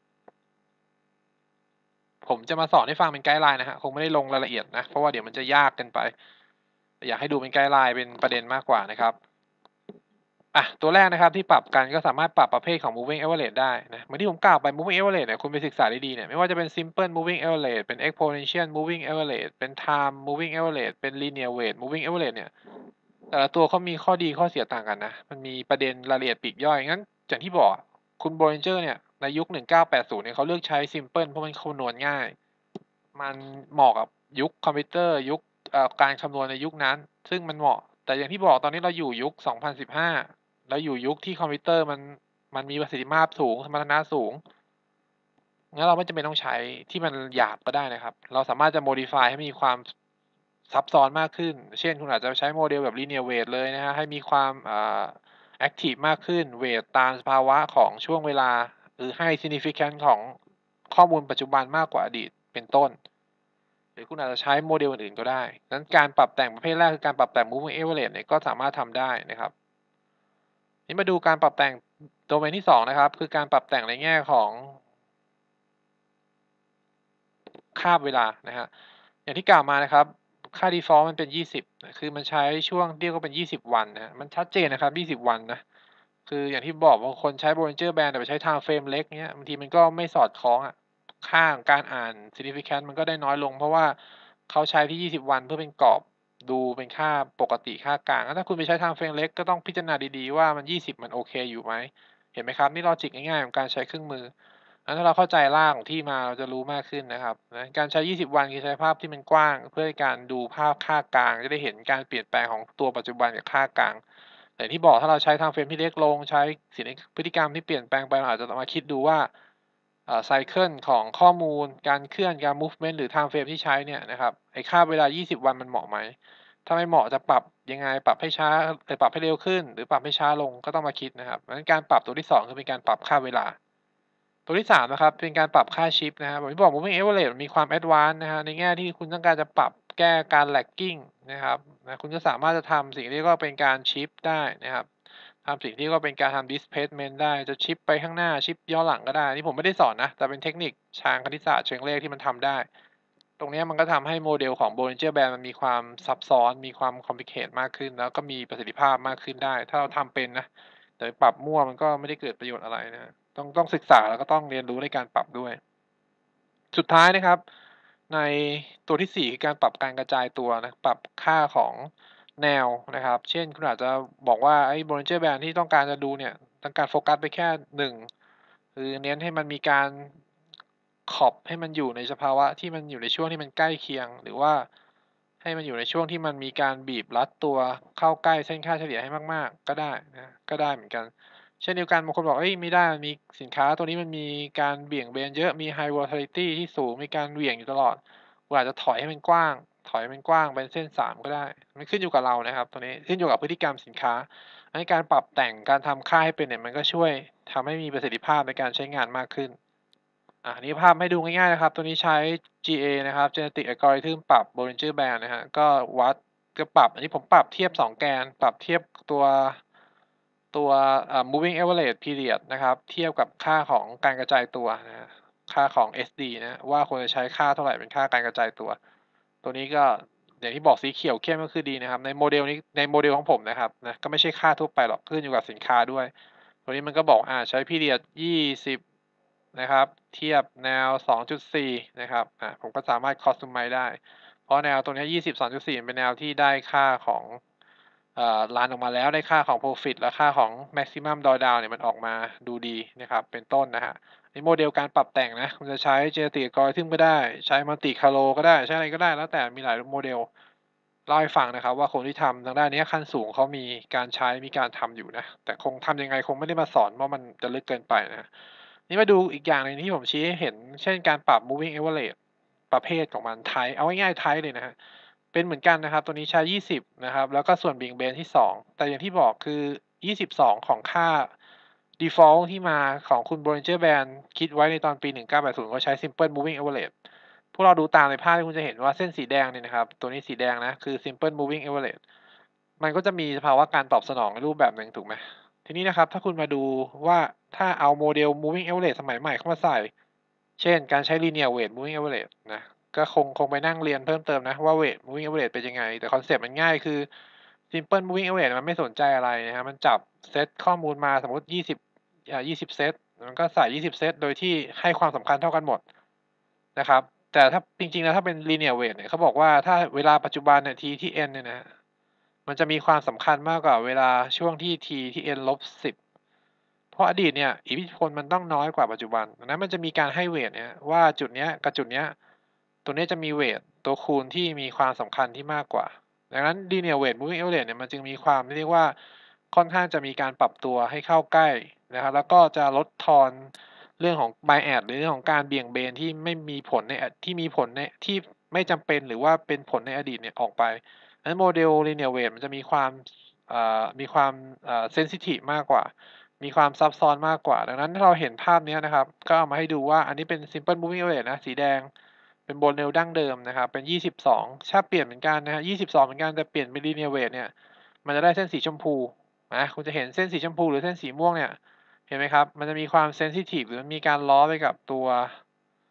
B: ผมจะมาสอนให้ฟังเป็นไกด์ไลน์นะครับคงไม่ได้ลงรายละเอียดนะเพราะว่าเดี๋ยวมันจะยากเกินไปอยากให้ดูเป็นไกด์ไลน์เป็นประเด็นมากกว่านะครับตัวแรกนะครับที่ปรับกันก็สามารถปรับประเภทของ moving average ได้นะเหมือนที่ผมกล่าวไป moving average เนี่ยคุณไปศึกษาดีๆเนี่ยไม่ว่าจะเป็น simple moving average เป็น exponential moving average เป็น time moving average เป็น linear weight moving average เนี่ยแต่ละตัวเขามีข้อดีข้อเสียต่างกันนะมันมีประเด็นรายละเอียดปลีกย่อยงั้นอย่างที่บอกคุณ Bollinger เนี่ยในยุค1980เนี่ยเขาเลือกใช้ simple เพราะมันคำนวณง่ายมันเหมาะกับยุคคอมพิวเตอร์ยุคการคำนวณในยุคนั้นซึ่งมันเหมาะแต่อย่างที่บอกตอนนี้เราอยู่ยุค2015แล้วอยู่ยุคที่คอมพิวเตอร์มันมีประสิทธิภาพสูงสมรรถนะสูงงั้นเราไม่จำเป็นต้องใช้ที่มันหยาบก็ได้นะครับเราสามารถจะ modify ให้มีความซับซ้อนมากขึ้นเช่นคุณอาจจะใช้โมเดลแบบ linear weight เลยนะครับให้มีความactive มากขึ้นเวตตามสภาวะของช่วงเวลาหรือให้ significance ของข้อมูลปัจจุบันมากกว่าอดีตเป็นต้นหรือคุณอาจจะใช้โมเดลอื่นๆก็ได้งั้นการปรับแต่งประเภทแรกคือการปรับแต่ง moving average เนี่ยก็สามารถทำได้นะครับ นี่มาดูการปรับแต่งโดเมนที่2นะครับคือการปรับแต่งในแง่ของคาบเวลานะฮะอย่างที่กล่าวมานะครับค่า default มันเป็น20คือมันใช้ช่วงเรียกว่าเป็น20วันนะครับมันชัดเจนนะครับ20วันนะคืออย่างที่บอกบางคนใช้ Bollinger Band แต่ไปใช้ time frame เล็กเงี้ยบางทีมันก็ไม่สอดคล้องอะค่าของการอ่าน significant มันก็ได้น้อยลงเพราะว่าเขาใช้ที่20วันเพื่อเป็นกรอบดูเป็นค่าปกติค่ากลางแล้วถ้าคุณไปใช้ time frame เล็กก็ต้องพิจารณาดีๆว่ามัน20มันโอเคอยู่ไหมเห็นไหมครับนี่ลอจิกง่ายๆของการใช้เครื่องมือ ถ้าเราเข้าใจรากของที่มาเราจะรู้มากขึ้นนะครับการใช้20วันคือใช้ภาพที่มันกว้างเพื่อการดูภาพค่ากลางจะได้เห็นการเปลี่ยนแปลงของตัวปัจจุบันกับค่ากลางแต่ที่บอกถ้าเราใช้ time frame ที่เล็กลงใช้พฤติกรรมที่เปลี่ยนแปลงไปเราอาจจะมาคิดดูว่าไซเคิลของข้อมูลการเคลื่อนการ movement หรือ time frame ที่ใช้เนี่ยนะครับไอ้ค่าเวลา20วันมันเหมาะไหมถ้าไม่เหมาะจะปรับยังไงปรับให้ช้าปรับให้เร็วขึ้นหรือปรับให้ช้าลงก็ต้องมาคิดนะครับงั้นการปรับตัวที่2คือเป็นการปรับค่าเวลา ตัวที่3นะครับเป็นการปรับค่าชิปนะครับผมที่บอก Moving Average มันมีความ Advanced นะครับในแง่ที่คุณต้องการจะปรับแก้การ lagging นะครับคุณก็สามารถจะทำสิ่งที่เรียกว่าเป็นการชิปได้นะครับทำสิ่งที่เรียกว่าเป็นการทำ displacement ได้จะชิปไปข้างหน้าชิปย้อนหลังก็ได้นี่ผมไม่ได้สอนนะแต่เป็นเทคนิคทางคณิตศาสตร์เชิงเลขที่มันทำได้ตรงเนี้ยมันก็ทำให้โมเดลของ Bollinger Band มันมีความซับซ้อนมีความ complicate มากขึ้นแล้วก็มีประสิทธิภาพมากขึ้นได้ถ้าเราทำเป็นนะ แต่ปรับมั่วมันก็ไม่ได้เกิดประโยชน์อะไรนะครับต้องศึกษาแล้วก็ต้องเรียนรู้ในการปรับด้วย สุดท้ายนะครับในตัวที่4คือการปรับการกระจายตัวนะปรับค่าของแนวนะครับเช่นคุณอาจจะบอกว่าไอ้ Bollinger Band ที่ต้องการจะดูเนี่ยต้องการโฟกัสไปแค่1คือเน้นให้มันมีการขอบให้มันอยู่ในสภาวะที่มันอยู่ในช่วงที่มันใกล้เคียงหรือว่าให้มันอยู่ในช่วงที่มันมีการบีบรัดตัวเข้าใกล้เส้นค่าเฉลี่ยให้มากๆก็ได้นะก็ได้เหมือนกัน เช่นเดียวกันบางคนบอกเฮ้ยไม่ได้มันมีสินค้าตัวนี้มันมีการเบี่ยงเบนเยอะมี high volatility ที่สูงมีการเหวี่ยงอยู่ตลอดคุณอาจจะถอยให้มันกว้างถอยให้มันกว้างเป็นเส้น3ก็ได้มันขึ้นอยู่กับเรานะครับตัวนี้ขึ้นอยู่กับพฤติกรรมสินค้าอันนี้การปรับแต่งการทำค่าให้เป็นเนี่ยมันก็ช่วยทำให้มีประสิทธิภาพในการใช้งานมากขึ้นอันนี้ภาพให้ดูง่ายๆนะครับตัวนี้ใช้ GA นะครับ Genetic Algorithm ปรับ Bollinger Band นะครับก็วัดก็ปรับอันนี้ผมปรับเทียบ2แกนปรับเทียบตัวmoving average period นะครับเทียบกับค่าของการกระจายตัวนะครับค่าของ SD นะว่าควรจะใช้ค่าเท่าไรเป็นค่าการกระจายตัวตัวนี้ก็อย่างที่บอกสีเขียวเข้มก็คือดีนะครับในโมเดลนี้ในโมเดลของผมนะครับนะก็ไม่ใช่ค่าทั่วไปหรอกขึ้นอยู่กับสินค้าด้วยตัวนี้มันก็บอกใช้ period 20นะครับเทียบแนว2.4นะครับผมก็สามารถ customize ได้เพราะแนวตรงนี้20 2.4เป็นแนวที่ได้ค่าของรันออกมาแล้วได้ค่าของ Profit และค่าของ Maximum Drawdown เนี่ยมันออกมาดูดีนะครับเป็นต้นนะครับนี่โมเดลการปรับแต่งนะคุณจะใช้ Genetic Algorithm ก็ได้ใช้ Monte Carlo ก็ได้ใช้อะไรก็ได้แล้วแต่มีหลายโมเดลเล่าให้ฟังนะครับว่าคนที่ทำทางด้านนี้ขั้นสูงเขามีการใช้มีการทำอยู่นะแต่คงทำยังไงคงไม่ได้มาสอนเพราะมันจะลึกเกินไปนะนี่มาดูอีกอย่างหนึ่งที่ผมชี้ให้เห็นเช่นการปรับ Moving Average ประเภทของมัน Type เอาง่ายๆ Type เลยนะครับ เป็นเหมือนกันนะครับตัวนี้ใช้20นะครับแล้วก็ส่วนเบี่ยงเบนที่2แต่อย่างที่บอกคือ22ของค่า default ที่มาของคุณ Bollinger Band คิดไว้ในตอนปี1980เขาใช้ Simple Moving Average พวกเราดูตามในภาพที่คุณจะเห็นว่าเส้นสีแดงเนี่ยนะครับตัวนี้สีแดงนะคือ Simple Moving Average มันก็จะมีสภาวะการตอบสนองในรูปแบบหนึ่งถูกไหมทีนี้นะครับถ้าคุณมาดูว่าถ้าเอาโมเดล Moving Average สมัยใหม่เข้ามาใส่เช่นการใช้ Linear Weight Moving Average นะ ก็คงไปนั่งเรียนเพิ่มเติมนะว่าเวท moving average เป็นยังไงแต่คอนเซปต์มันง่ายคือ simple moving average มันไม่สนใจอะไรนะครับมันจับเซตข้อมูลมาสมมุติ2020เซตมันก็ใส่20เซตโดยที่ให้ความสำคัญเท่ากันหมดนะครับแต่ถ้าจริงๆแล้วถ้าเป็น linear weight เนี่ยเขาบอกว่าถ้าเวลาปัจจุบันเนี่ย t ที่ n เนี่ยนะครับมันจะมีความสำคัญมากกว่าเวลาช่วงที่ t ที่ n ลบ10เพราะอดีตเนี่ยอิทธิพลมันต้องน้อยกว่าปัจจุบันดังนั้นมันจะมีการให้เวตเนี่ยว่าจุดเนี้ยกับจุดเนี้ย ตัวนี้จะมีเวทตัวคูณที่มีความสำคัญที่มากกว่าดังนั้น linear weight moving average เนี่ยมันจึงมีความเรียกว่าค่อนข้างจะมีการปรับตัวให้เข้าใกล้นะครับแล้วก็จะลดทอนเรื่องของ bias หรือเรื่องของการเบี่ยงเบนที่ไม่มีผลในที่มีผลในที่ไม่จำเป็นหรือว่าเป็นผลในอดีตเนี่ยออกไปดังนั้นโมเดล linear weight มันจะมีความsensitive มากกว่ามีความซับซ้อนมากกว่าดังนั้นถ้าเราเห็นภาพนี้นะครับก็เอามาให้ดูว่าอันนี้เป็น simple moving average นะสีแดง เป็นโบนเนลดั้งเดิมนะครับเป็น22ถ้าเปลี่ยนเหมือนกันนะครับ22เหมือนกันแต่เปลี่ยนเป็น linear weight เนี่ยมันจะได้เส้นสีชมพูนะคุณจะเห็นเส้นสีชมพูหรือเส้นสีม่วงเนี่ยเห็นไหมครับมันจะมีความเซนซิทีฟหรือมีการล้อไปกับตัว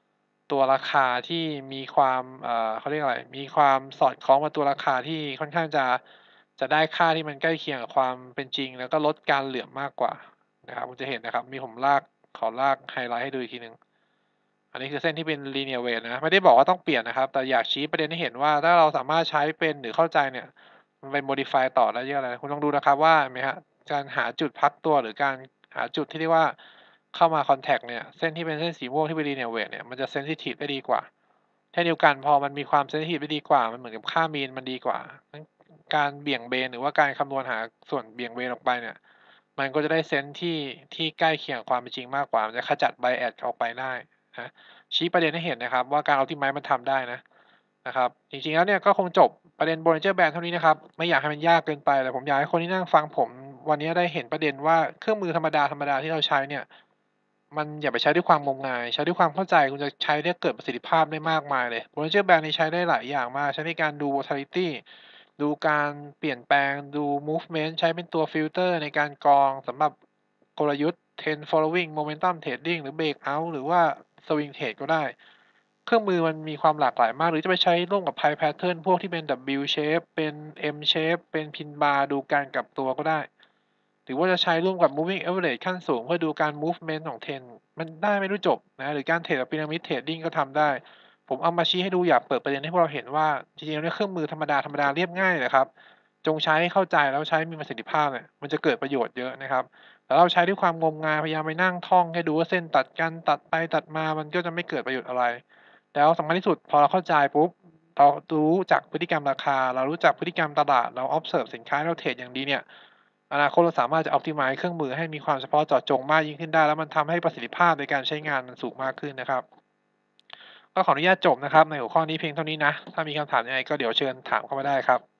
B: ตัวราคาที่มีความเขาเรียกอะไรมีความสอดคล้องกับตัวราคาที่ค่อนข้างจะได้ค่าที่มันใกล้เคียงกับความเป็นจริงแล้วก็ลดการเหลื่อมมากกว่านะครับคุณจะเห็นนะครับผมขอลากไฮไลต์ให้ดูอีกทีหนึ่งอันนี้คือเส้นที่เป็น linear weight นะไม่ได้บอกว่าต้องเปลี่ยนนะครับแต่อยากชี้ประเด็นให้เห็นว่าถ้าเราสามารถใช้เป็นหรือเข้าใจเนี่ยมันไป modify ต่อได้เยอะเลยคุณลองดูนะครับว่าเห็นไหมครับการหาจุดพักตัวหรือการหาจุดที่เรียกว่าเข้ามาคอนแทกเนี่ยเส้นที่เป็นเส้นสีม่วงที่เป็น linear weight เนี่ยมันจะเซนซิทีฟได้ดีกว่าเช่นเดียวกันพอมันมีความเซนซิทีฟได้ดีกว่ามันเหมือนกับค่า mean มันดีกว่าการเบี่ยงเบนหรือว่าการคำนวณหาส่วนเบี่ยงเบนออกไปเนี่ยมันก็จะได้เซนส์ที่ใกล้เคียงกับความเป็นจริงมากกว่ามันจะขจัด bias ออกไปได้นะชี้ประเด็นให้เห็นนะครับว่าการ optimize มันทำได้นะครับจริงๆแล้วเนี่ยก็คงจบประเด็น Bollinger Band เท่านี้นะครับไม่อยากให้มันยากเกินไปแต่ผมอยากให้คนที่นั่งฟังผมวันนี้ได้เห็นประเด็นว่าเครื่องมือธรรมดาที่เราใช้เนี่ยมันอย่าไปใช้ด้วยความงมงายใช้ด้วยความเข้าใจคุณจะใช้ได้เกิดประสิทธิภาพได้มากมายเลย Bollinger Band นี่ใช้ได้หลายอย่างมากใช้ในการดู volatility ดูการเปลี่ยนแปลงดู movement ใช้เป็นตัวฟิลเตอร์ในการกรองสำหรับกลยุทธ์ trend following momentum trading หรือ breakout หรือว่า swing trade ก็ได้เครื่องมือมันมีความหลากหลายมากหรือจะไปใช้ร่วมกับ price pattern พวกที่เป็น W shape เป็น M shape เป็น pin bar ดูการกลับตัวก็ได้หรือว่าจะใช้ร่วมกับ moving average ขั้นสูงเพื่อดูการ movement ของ trend มันได้ไม่รู้จบนะหรือการเทรดแบบ pyramid trading ก็ทำได้ผมเอามาชี้ให้ดูอยากเปิดประเด็นให้พวกเราเห็นว่าจริงๆแล้วเนี่ยเครื่องมือธรรมดาเรียบง่ายเลยครับจงใช้ให้เข้าใจแล้วใช้มีประสิทธิภาพเนี่ยมันจะเกิดประโยชน์เยอะนะครับแต่เราใช้ด้วยความงมงายพยายามไปนั่งท่องให้ดูว่าเส้นตัดกันตัดไปตัดมามันก็จะไม่เกิดประโยชน์อะไรแล้วสำคัญที่สุดพอเราเข้าใจปุ๊บเรารู้จักพฤติกรรมราคาเรารู้จักพฤติกรรมตลาดเรา observe สินค้าเราเทรดอย่างดีเนี่ยอนาคตเราสามารถจะ optimize เครื่องมือให้มีความเฉพาะเจาะจงมากยิ่งขึ้นได้แล้วมันทำให้ประสิทธิภาพในการใช้งานมันสูงมากขึ้นนะครับก็ขออนุญาตจบนะครับในหัวข้อนี้เพียงเท่านี้นะถ้ามีคำถามยังไงก็เดี๋ยวเชิญถามเข้ามาได้ครับ